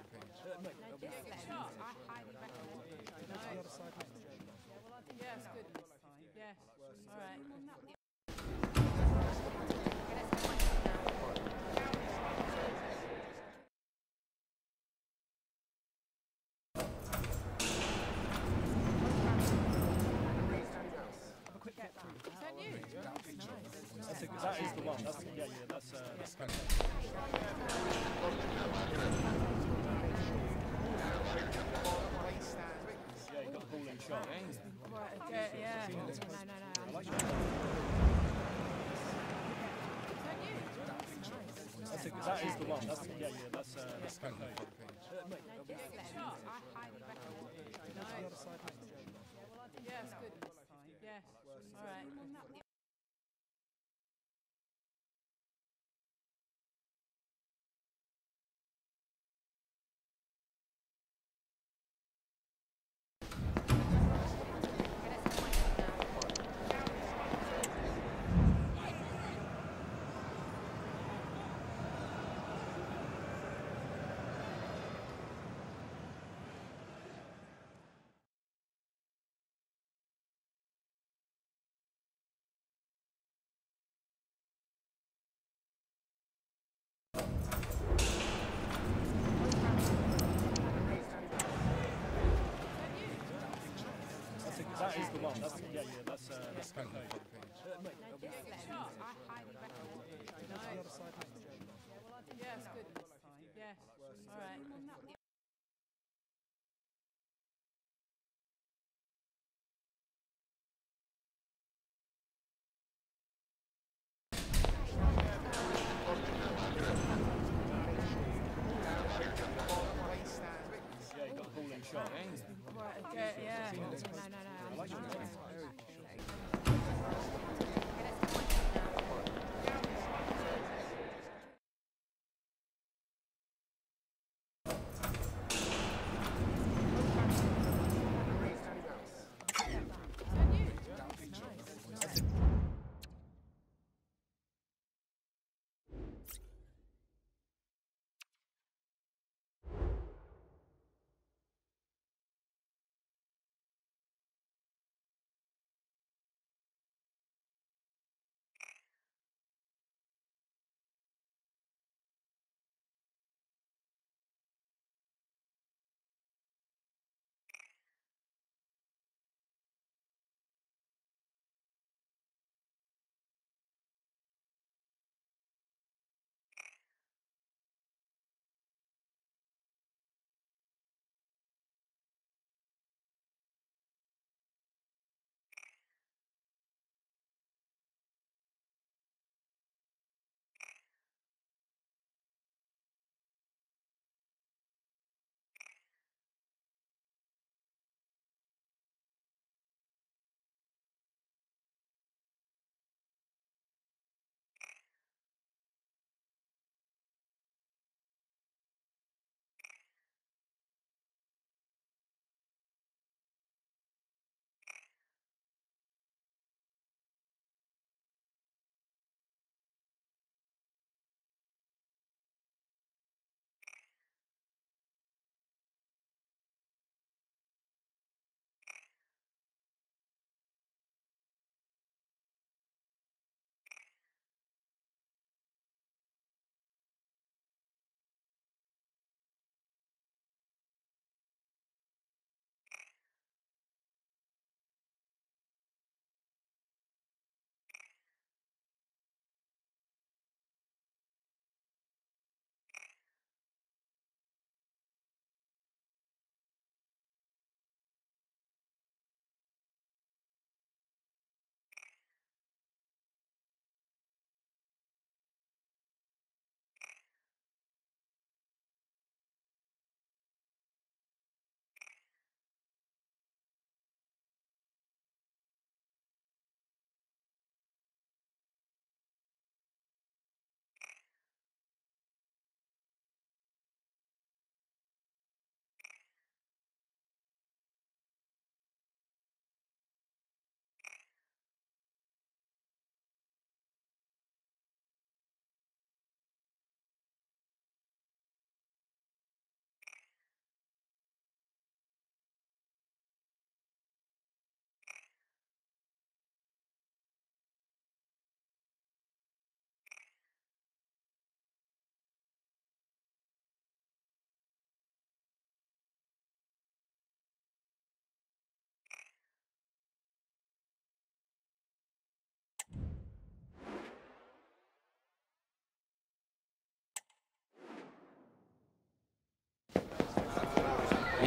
Speaker 6: I highly recommend it. No. Yes, good. Yes. All right. Is that you?
Speaker 5: That's a, that is the one. That's yeah, yeah. That's uh, that's okay. Yeah, you got the ball in shot.
Speaker 6: Right, okay, yeah. No, no, no.
Speaker 5: I like
Speaker 6: Is
Speaker 5: that.
Speaker 6: that you?
Speaker 5: That's a, that is the one. That's yeah, yeah. That's uh, that's okay.
Speaker 6: Shot. I highly recommend it. No. Yes, good. Yes. All right.
Speaker 5: That's a, that is the one. That's yeah, yeah. That's uh, that's okay.
Speaker 6: Shot. I highly recommend it. No. Yes, good. Yes. All right.
Speaker 5: Yeah, you got the ball in shot.
Speaker 6: Right, okay, yeah. No, no, no.
Speaker 5: I like that.
Speaker 6: No.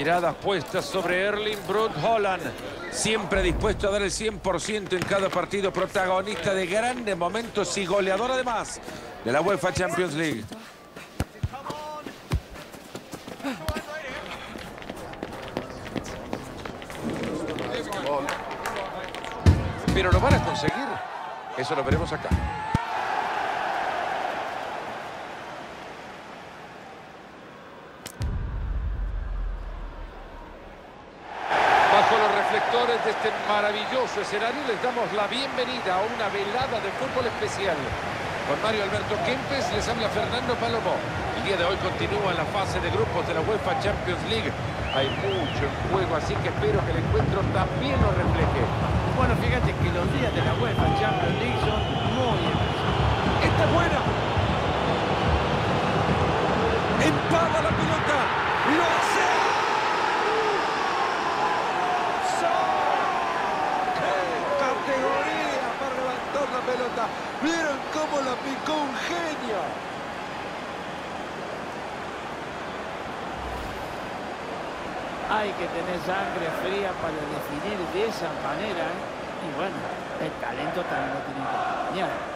Speaker 1: Miradas puestas sobre Erling Braut Haaland. Siempre dispuesto a dar el cien por ciento en cada partido. Protagonista de grandes momentos y goleador además de la UEFA Champions League. Pero lo van a conseguir. Eso lo veremos acá. Bajo los reflectores de este maravilloso escenario les damos la bienvenida a una velada de fútbol especial. Con Mario Alberto Kempes les habla Fernando Palomo. El día de hoy continúa la fase de grupos de la UEFA Champions League. Hay mucho en juego, así que espero que el encuentro también lo refleje.
Speaker 2: Bueno, fíjate que los días de la UEFA Champions League son muy emocionantes.
Speaker 3: ¡Esta es buena! ¡Empava la pelota! ¡Lo hace! ¡Qué categoría para levantar la pelota! ¿Vieron cómo la picó un genio?
Speaker 4: Hay que tener sangre fría para definir de esa manera, ¿eh? Y bueno, el talento también lo tiene que acompañar.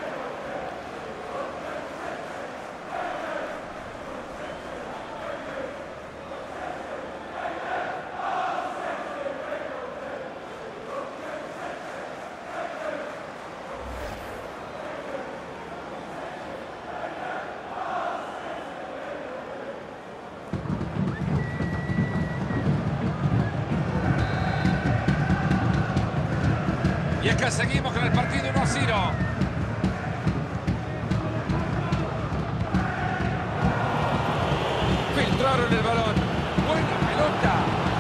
Speaker 1: Y acá seguimos con el partido uno a cero. Filtraron el balón. Buena pelota.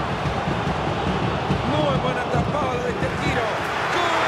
Speaker 1: Muy buena tapada de este tiro. ¡Gol!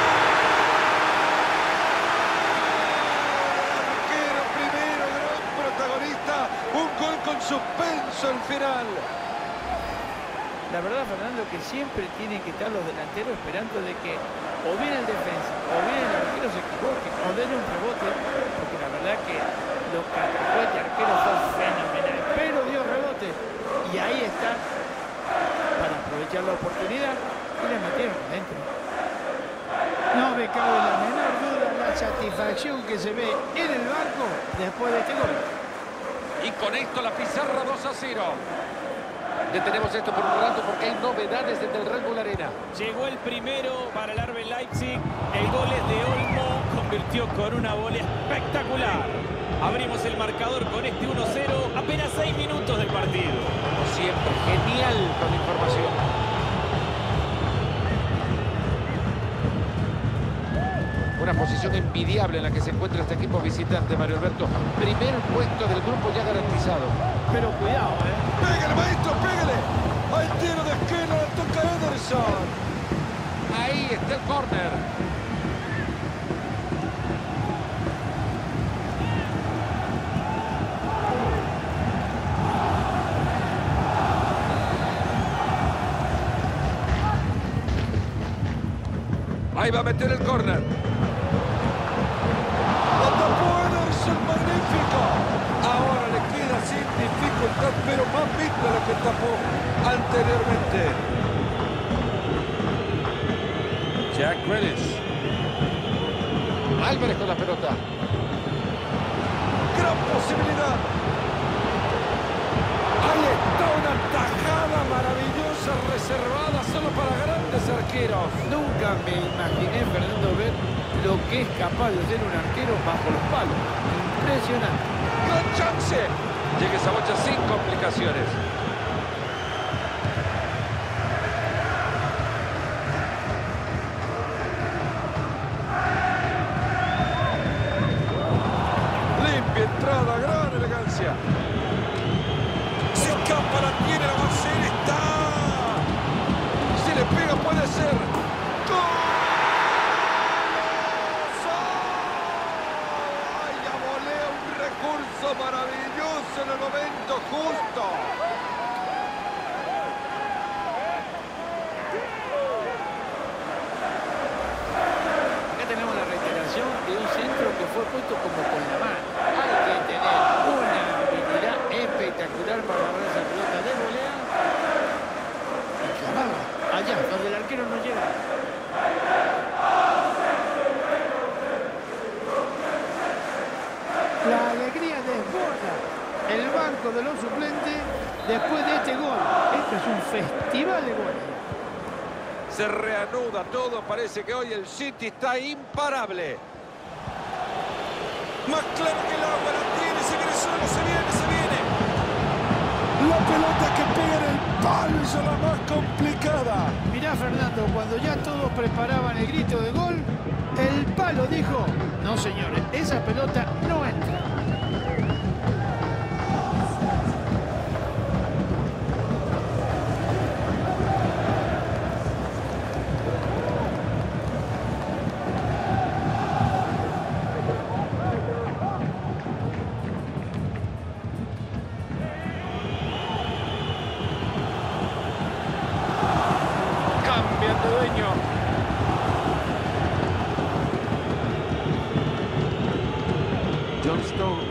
Speaker 3: Arquero primero, gran protagonista. Un gol con suspenso al final.
Speaker 2: La verdad, Fernando, que siempre tienen que estar los delanteros esperando de que o bien el defensa o bien el arquero se equivoque o den un rebote, porque la verdad que lo que atacó este arquero fue fenomenal, pero dio rebote y ahí está para aprovechar la oportunidad y la metieron dentro.
Speaker 8: No me cabe la menor duda la satisfacción que se ve en el banco después de este gol.
Speaker 1: Y con esto la pizarra dos a cero. Detenemos esto por un rato porque hay novedades desde el Red Bull Arena.
Speaker 5: Llegó el primero para el R B Leipzig. El gol es de Olmo. Convirtió con una volea espectacular. Abrimos el marcador con este uno cero. Apenas seis minutos del partido.
Speaker 1: Como siempre, genial con la información. Una posición envidiable en la que se encuentra este equipo visitante, Mario Alberto. Primer puesto del grupo ya garantizado.
Speaker 2: Pero cuidado, ¿eh?
Speaker 3: ¡Pégale, maestro, pégale! ¡Al tiro de esquina la toca Ederson!
Speaker 1: Ahí está el córner. Ahí va a meter el córner.
Speaker 3: ¡La tapó Ederson, magnífico! Ahora le queda sin dificultad, pero más visto lo que tapó anteriormente.
Speaker 1: Jack Grealish. Álvarez con la pelota.
Speaker 3: Gran posibilidad. Ahí está una tajada maravillosa reservada solo para grandes arqueros.
Speaker 2: Nunca me imaginé, Fernando, ver lo que es capaz de hacer un arquero bajo los palos. Impresionante.
Speaker 3: ¡Gran chance!
Speaker 1: Llega esa bocha sin complicaciones.
Speaker 3: Limpia entrada, gran elegancia. Se escapa, la tiene, la va a hacer, está. Si le pega puede ser. ¡Gol! ¡Ay, ya volea un recurso maravilloso en el momento justo!
Speaker 2: Acá tenemos la reiteración de un centro que fue puesto como con la mano. Hay que tener una habilidad espectacular para agarrar esa pelota de volea
Speaker 8: La alegría desborda el banco de los suplentes después de este gol. Esto es un festival de goles.
Speaker 3: Se reanuda todo, parece que hoy el City está imparable. Más claro que el agua, la tiene, se viene solo, se viene, se viene. La pelota que pega en el palo es la más complicada.
Speaker 8: Mirá, Fernando, cuando ya todos preparaban el grito de gol, el palo dijo, no señores, esa pelota no entra.
Speaker 1: John Stones.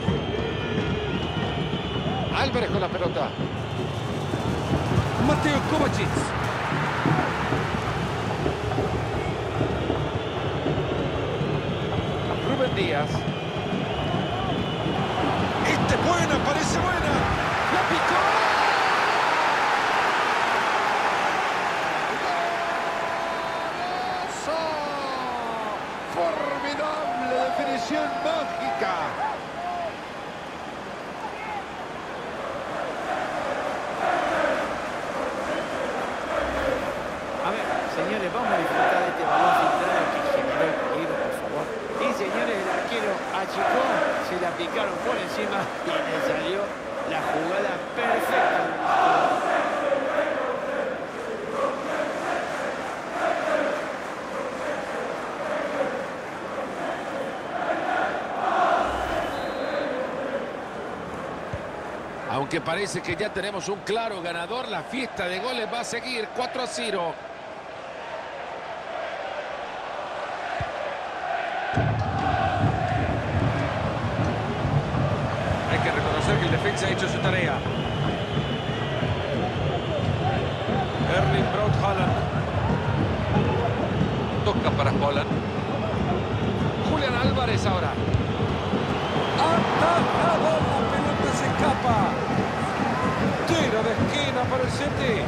Speaker 1: Álvarez con la pelota.
Speaker 3: Mateo Kovacic.
Speaker 1: Rubén Díaz.
Speaker 3: Esta es buena, parece buena. La picó.
Speaker 1: Formidable definición mágica.
Speaker 2: A ver, señores, vamos a disfrutar de este balón filtrado que generó el peligro, por favor. Y señores, el arquero achicó, se la picaron por encima y le salió la jugada perfecta.
Speaker 1: Aunque parece que ya tenemos un claro ganador, la fiesta de goles va a seguir cuatro a cero.
Speaker 3: Hay que reconocer que el defensa ha hecho su tarea. Erling Braut Haaland. Toca para Haaland.
Speaker 1: Julián Álvarez ahora.
Speaker 3: ¡Atajado! La pelota se escapa. Tiro de esquina para el City.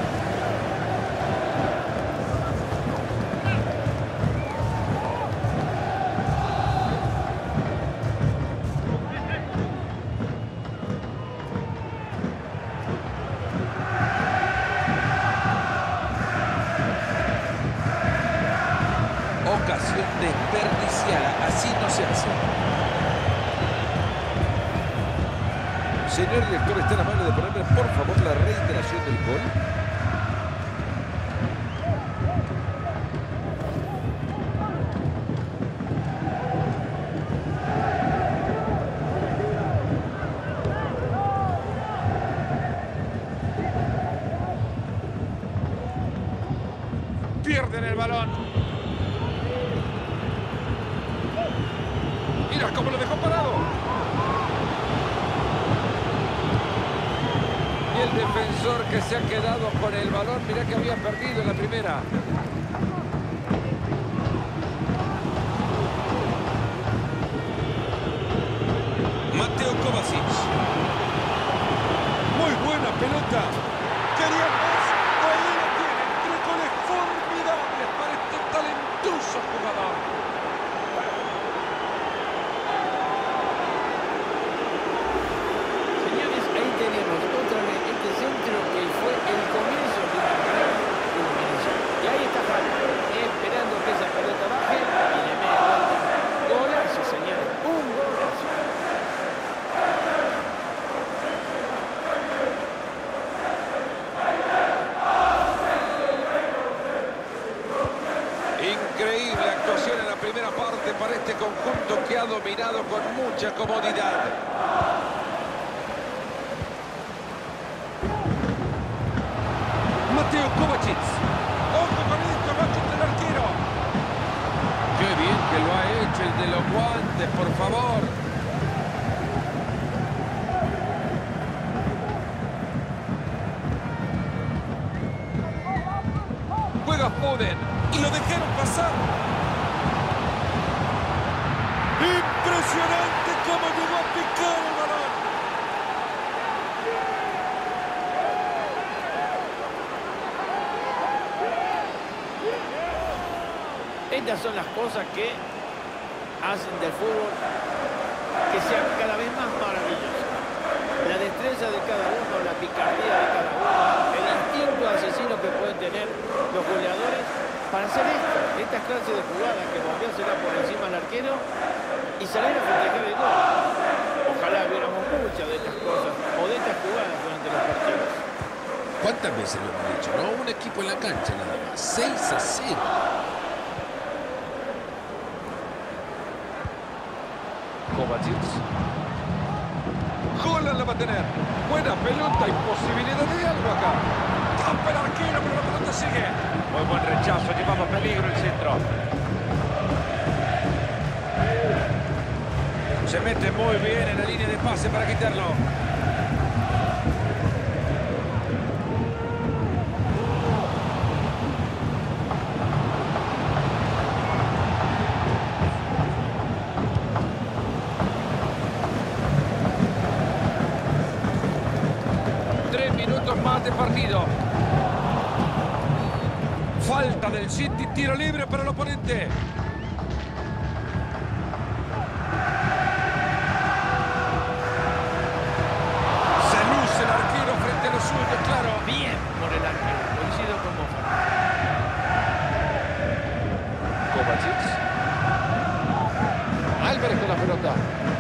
Speaker 1: Ocasión desperdiciada, así no se hace.
Speaker 3: Señor director, ¿está en la mano de ponerme, por favor, la reiteración del gol?
Speaker 1: Pierden el balón. Mira cómo lo dejó parado.
Speaker 3: Y el defensor que se ha quedado con el balón, mirá que había perdido en la primera. Mateo Kovacic. Muy buena pelota. Quería más. Ahí lo tiene. Tres goles formidables para este talentoso jugador.
Speaker 2: Señores, ahí tenemos otra vez este centro que fue el comienzo de una gran culminación. Y ahí está Haaland, esperando que esa pelota baje y le mete vuelta. Golazo, señores, un golazo.
Speaker 3: Increíble actuación en la primera parte para este conjunto que ha dominado con mucha comodidad. Mateo Kovacic. Ojo con esto, macho del arquero.
Speaker 1: Qué bien que lo ha hecho el de los guantes, por favor.
Speaker 3: Juega Foden y lo dejaron pasar. Impresionante cómo llegó
Speaker 2: Estas son las cosas que hacen del fútbol que sea cada vez más maravilloso. La destreza de cada uno, la picardía de cada uno, el instinto asesino que pueden tener los goleadores para hacer esto, estas clases de jugadas que bombeársela por encima al arquero y salir a festejar el gol. Ojalá viéramos muchas de estas cosas o de estas jugadas durante los partidos.
Speaker 3: ¿Cuántas veces lo hemos dicho, no? Un equipo en la cancha nada más. seis a cero.
Speaker 1: Kovacic.
Speaker 3: Holland la va a tener. Buena pelota y posibilidad de algo acá. Tapa el arquero, pero la pelota sigue.
Speaker 1: Muy buen rechazo, llevaba peligro el centro. Se mete muy bien en la línea de pase para quitarlo. Tres minutos más de partido. Falta del City, tiro libre para el oponente. Se luce el arquero frente a los suyos, claro.
Speaker 2: Bien por el arquero, coincido con vos.
Speaker 1: Kovacic. Álvarez con la pelota.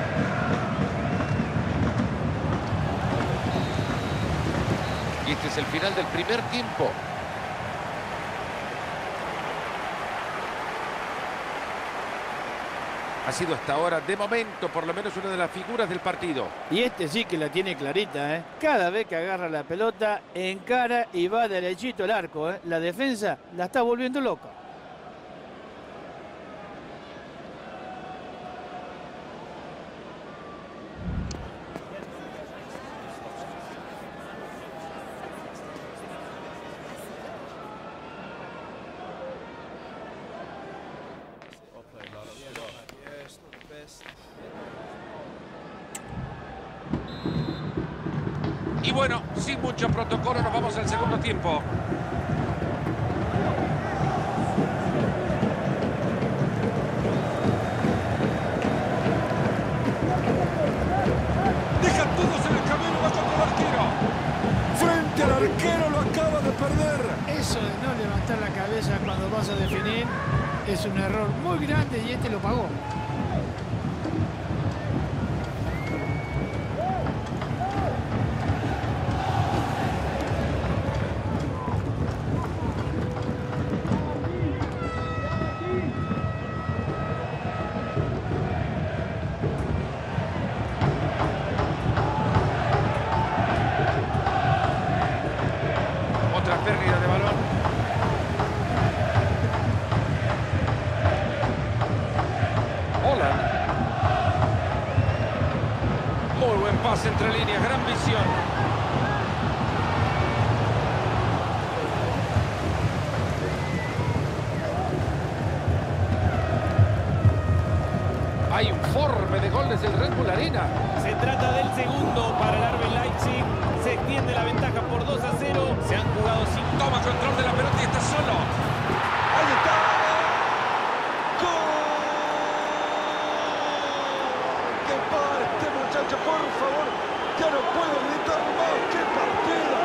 Speaker 1: Y este es el final del primer tiempo. Ha sido hasta ahora, de momento, por lo menos una de las figuras del partido.
Speaker 2: Y este sí que la tiene clarita, ¿eh? Cada vez que agarra la pelota, encara y va derechito al arco, ¿eh? La defensa la está volviendo loca.
Speaker 1: Y bueno, sin mucho protocolo, nos vamos al segundo tiempo.
Speaker 3: Deja todos en el camino, va contra el arquero. Frente al arquero, lo acaba de perder.
Speaker 8: Eso de no levantar la cabeza cuando vas a definir es un error muy grande y este lo pagó.
Speaker 1: Otra pérdida de balón. Holland. Muy buen pase entre líneas, gran visión. Hay un forme de gol desde el Red Bull Arena.
Speaker 5: Se trata del segundo para el R B Leipzig. Se extiende la ventaja por dos a cero. Se han jugado sin...
Speaker 1: Toma control de la pelota y está solo.
Speaker 3: Ahí está. ¡Gol! ¡Que pare este muchacho, por favor! Ya no puedo gritar más. ¡Qué partida!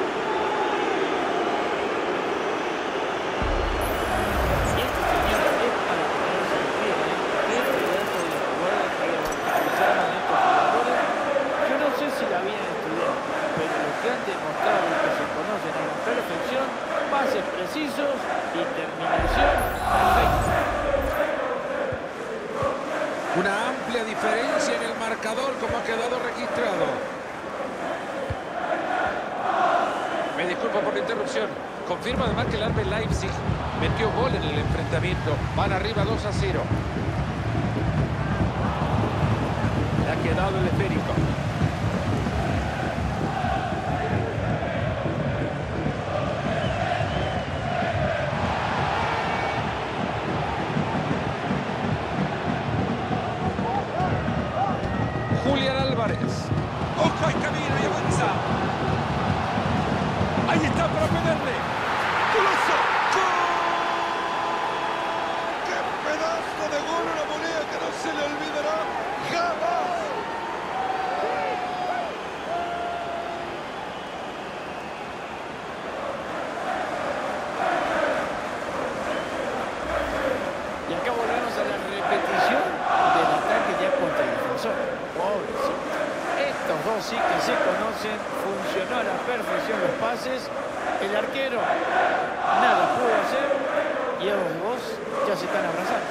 Speaker 2: Y este señor es para ponerse en pie, ¿eh? Qué pedazo de jugada que realizaron estos jugadores. Yo no sé si la habían estudiado, pero lo que han demostrado es que se conocen a la perfección, pases precisos y terminación perfecta.
Speaker 1: Una amplia diferencia en el marcador, como ha quedado registrado. Me disculpo por la interrupción. Confirma además que el R B Leipzig metió gol en el enfrentamiento. Van arriba dos a cero. Le ha quedado el esférico. Julián Álvarez.
Speaker 3: ¡Ojo, ahí camina y avanza! Ahí está para pegarle. ¡Golazo! ¡Gol! ¡Qué
Speaker 2: dos sí que se conocen, funcionó a la perfección los pases, el arquero nada pudo hacer y ellos dos ya se están abrazando.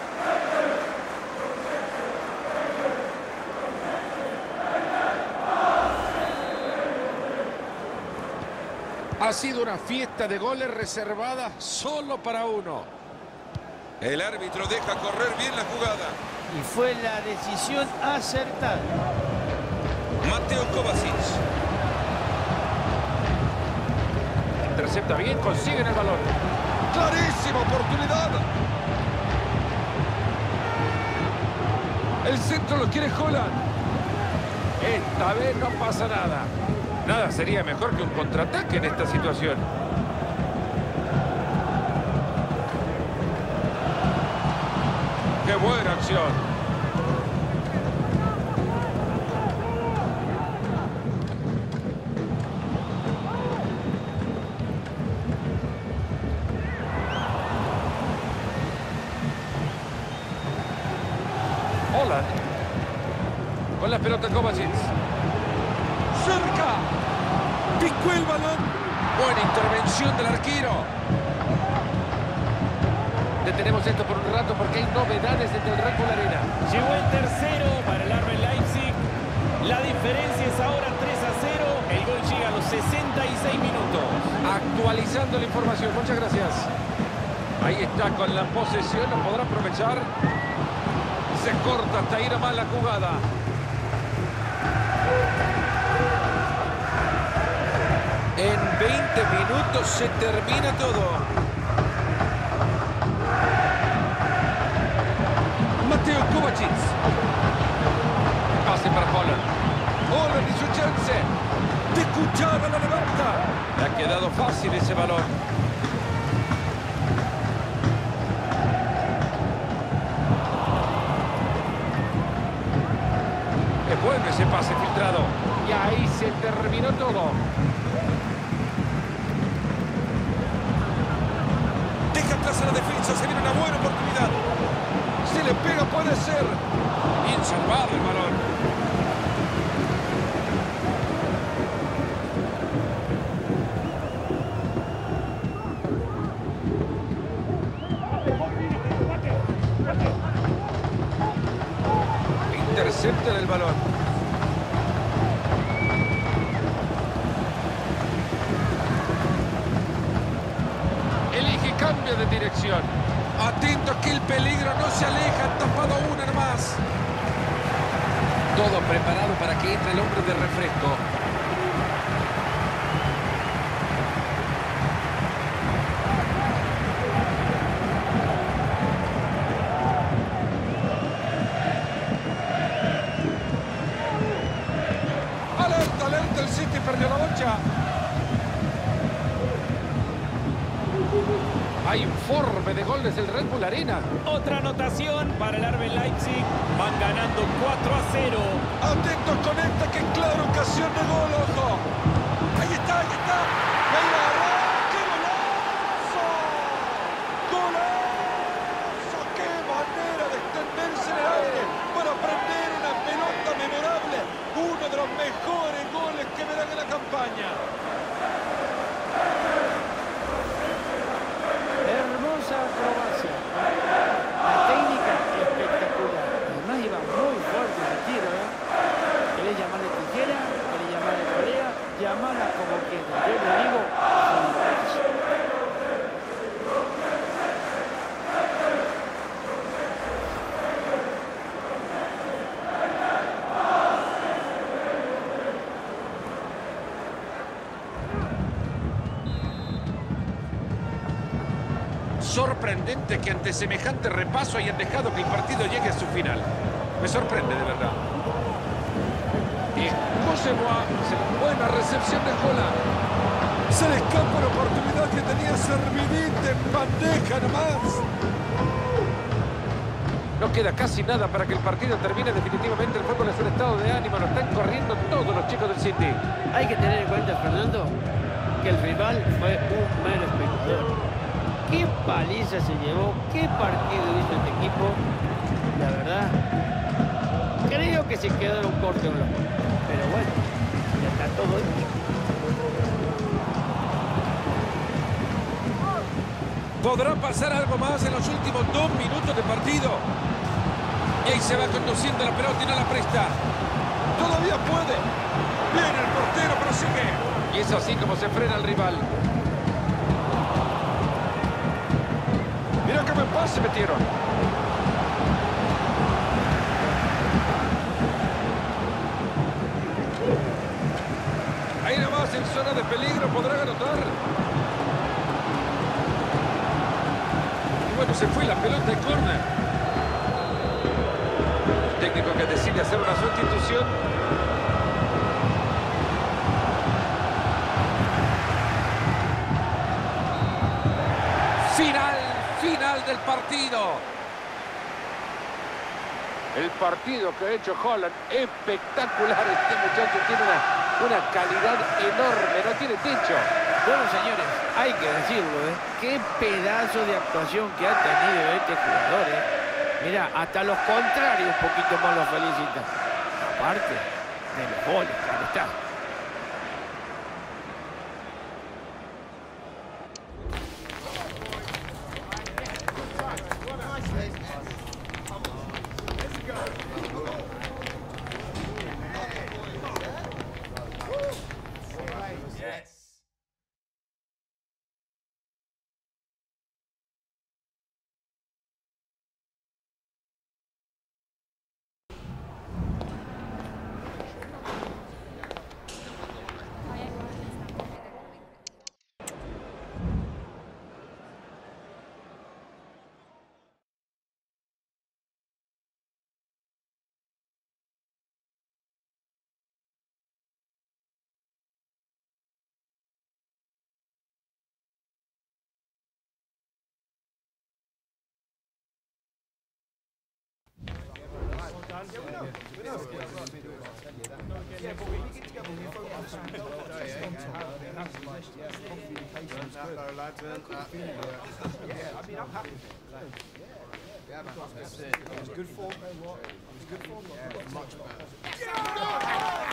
Speaker 3: Ha sido una fiesta de goles reservada solo para uno. El árbitro deja correr bien la jugada.
Speaker 2: Y fue la decisión acertada.
Speaker 3: Mateo Kovacic.
Speaker 1: Intercepta bien, consiguen el balón.
Speaker 3: Clarísima oportunidad.
Speaker 1: El centro lo quiere Haaland. Esta vez no pasa nada. Nada sería mejor que un contraataque en esta situación. ¡Qué buena acción! Haaland. Con la pelota Kovacic.
Speaker 3: Cerca. Picó el balón.
Speaker 1: Buena intervención del arquero. Detenemos esto por un rato porque hay novedades desde el Red Bull Arena.
Speaker 5: Llegó el tercero para el R B Leipzig. La diferencia es ahora tres a cero. El gol llega a los sesenta y seis minutos.
Speaker 1: Actualizando la información. Muchas gracias. Ahí está con la posesión. Lo podrá aprovechar. Se corta hasta ahí nomás la jugada.
Speaker 3: En veinte minutos se termina todo. Mateo Kovacic.
Speaker 1: Pase para Haaland.
Speaker 3: Haaland y su chance. De cuchara la levanta.
Speaker 1: Le ha quedado fácil ese balón. Es bueno ese pase filtrado. Y ahí se terminó todo.
Speaker 3: Deja atrás a la defensa. Se viene una buena oportunidad. Si le pega puede ser. Bien salvado el balón.
Speaker 1: Intercepta el balón. Elige cambio de dirección.
Speaker 3: Atento que el peligro no se aleja. Han tapado una nomás.
Speaker 1: Todo preparado para que entre el hombre de refresco.
Speaker 3: Alerta, alerta. El City perdió la bocha.
Speaker 1: Hay informe de gol desde el Red Bull Arena.
Speaker 5: Otra anotación para el R B Leipzig. Van ganando cuatro a cero.
Speaker 3: Atentos con esta que clara ocasión de gol, ojo. Ahí está, ahí está. Ahí va, ¡qué golazo! ¡Golazo! ¡Qué manera de extenderse en el aire para prender una pelota memorable! Uno de los mejores goles que verán en la campaña.
Speaker 2: Hermosa acrobacia. La técnica espectacular. Además iba muy fuerte ese tiro, ¿eh? ¿Querés llamarle tijera? ¿Querés llamarle volea? Llamala como quieras. Yo le digo, fantástico.
Speaker 1: Sorprendente que ante semejante repaso hayan dejado que el partido llegue a su final. Me sorprende de verdad. Y Joseboa, buena recepción de Haaland.
Speaker 3: Se le escapa la oportunidad que tenía servidita en bandeja nomás.
Speaker 1: No queda casi nada para que el partido termine definitivamente. El fútbol es un estado de ánimo. Lo están corriendo todos los chicos del City.
Speaker 2: Hay que tener en cuenta, Fernando, que el rival fue un mero espectador. Qué paliza se llevó, qué partido hizo este equipo. La verdad, creo que se quedaron cortos los goles. Pero pero bueno, ya está todo hecho.
Speaker 3: ¿Podrá pasar algo más en los últimos dos minutos de partido? Y ahí se va conduciendo la pelota y no la presta. Todavía puede. Viene el portero, pero sigue.
Speaker 1: Y es así como se frena el rival.
Speaker 3: Mira qué buen pase metieron. Ahí nomás en zona de peligro, podrán anotar. Y bueno, se fue la pelota de córner. El técnico que decide hacer una sustitución. Final, final del partido. El partido que ha hecho Haaland, espectacular. Este muchacho tiene una, una calidad enorme, no tiene techo.
Speaker 2: Bueno, señores, hay que decirlo, ¿eh? Qué pedazo de actuación que ha tenido este jugador, ¿eh? Mira, hasta los contrarios un poquito más lo felicitan. Aparte de los goles, claro está.
Speaker 7: It was good form. It was good form. Much better.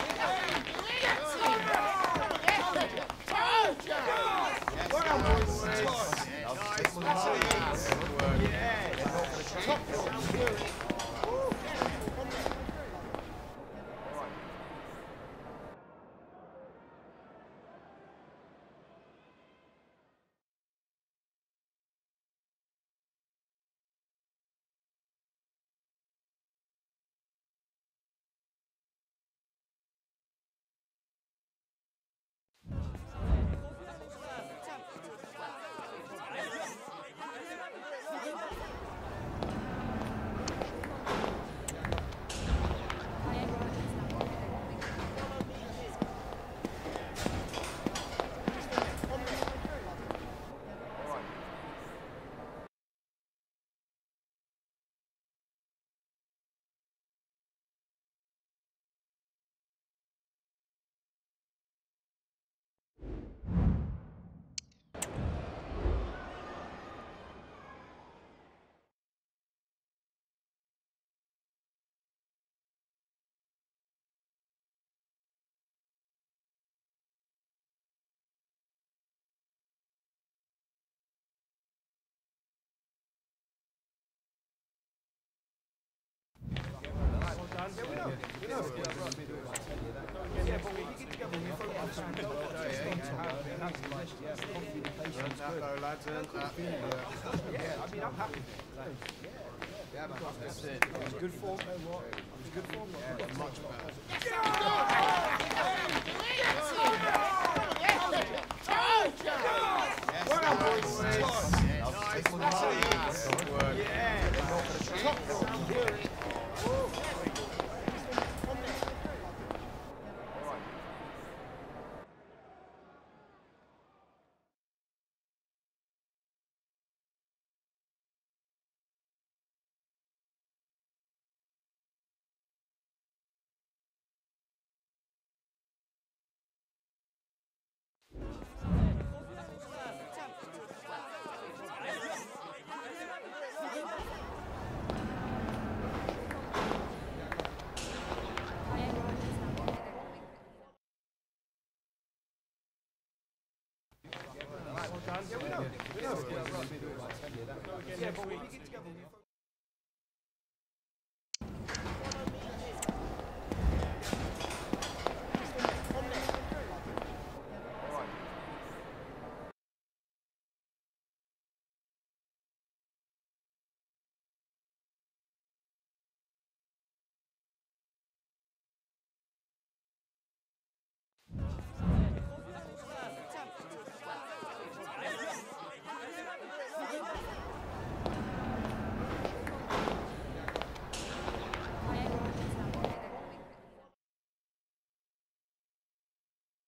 Speaker 7: It was good form. It was good form. Much better. Yeah, but when we get together, we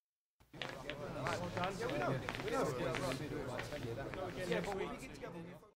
Speaker 7: Yeah, but when we get together, we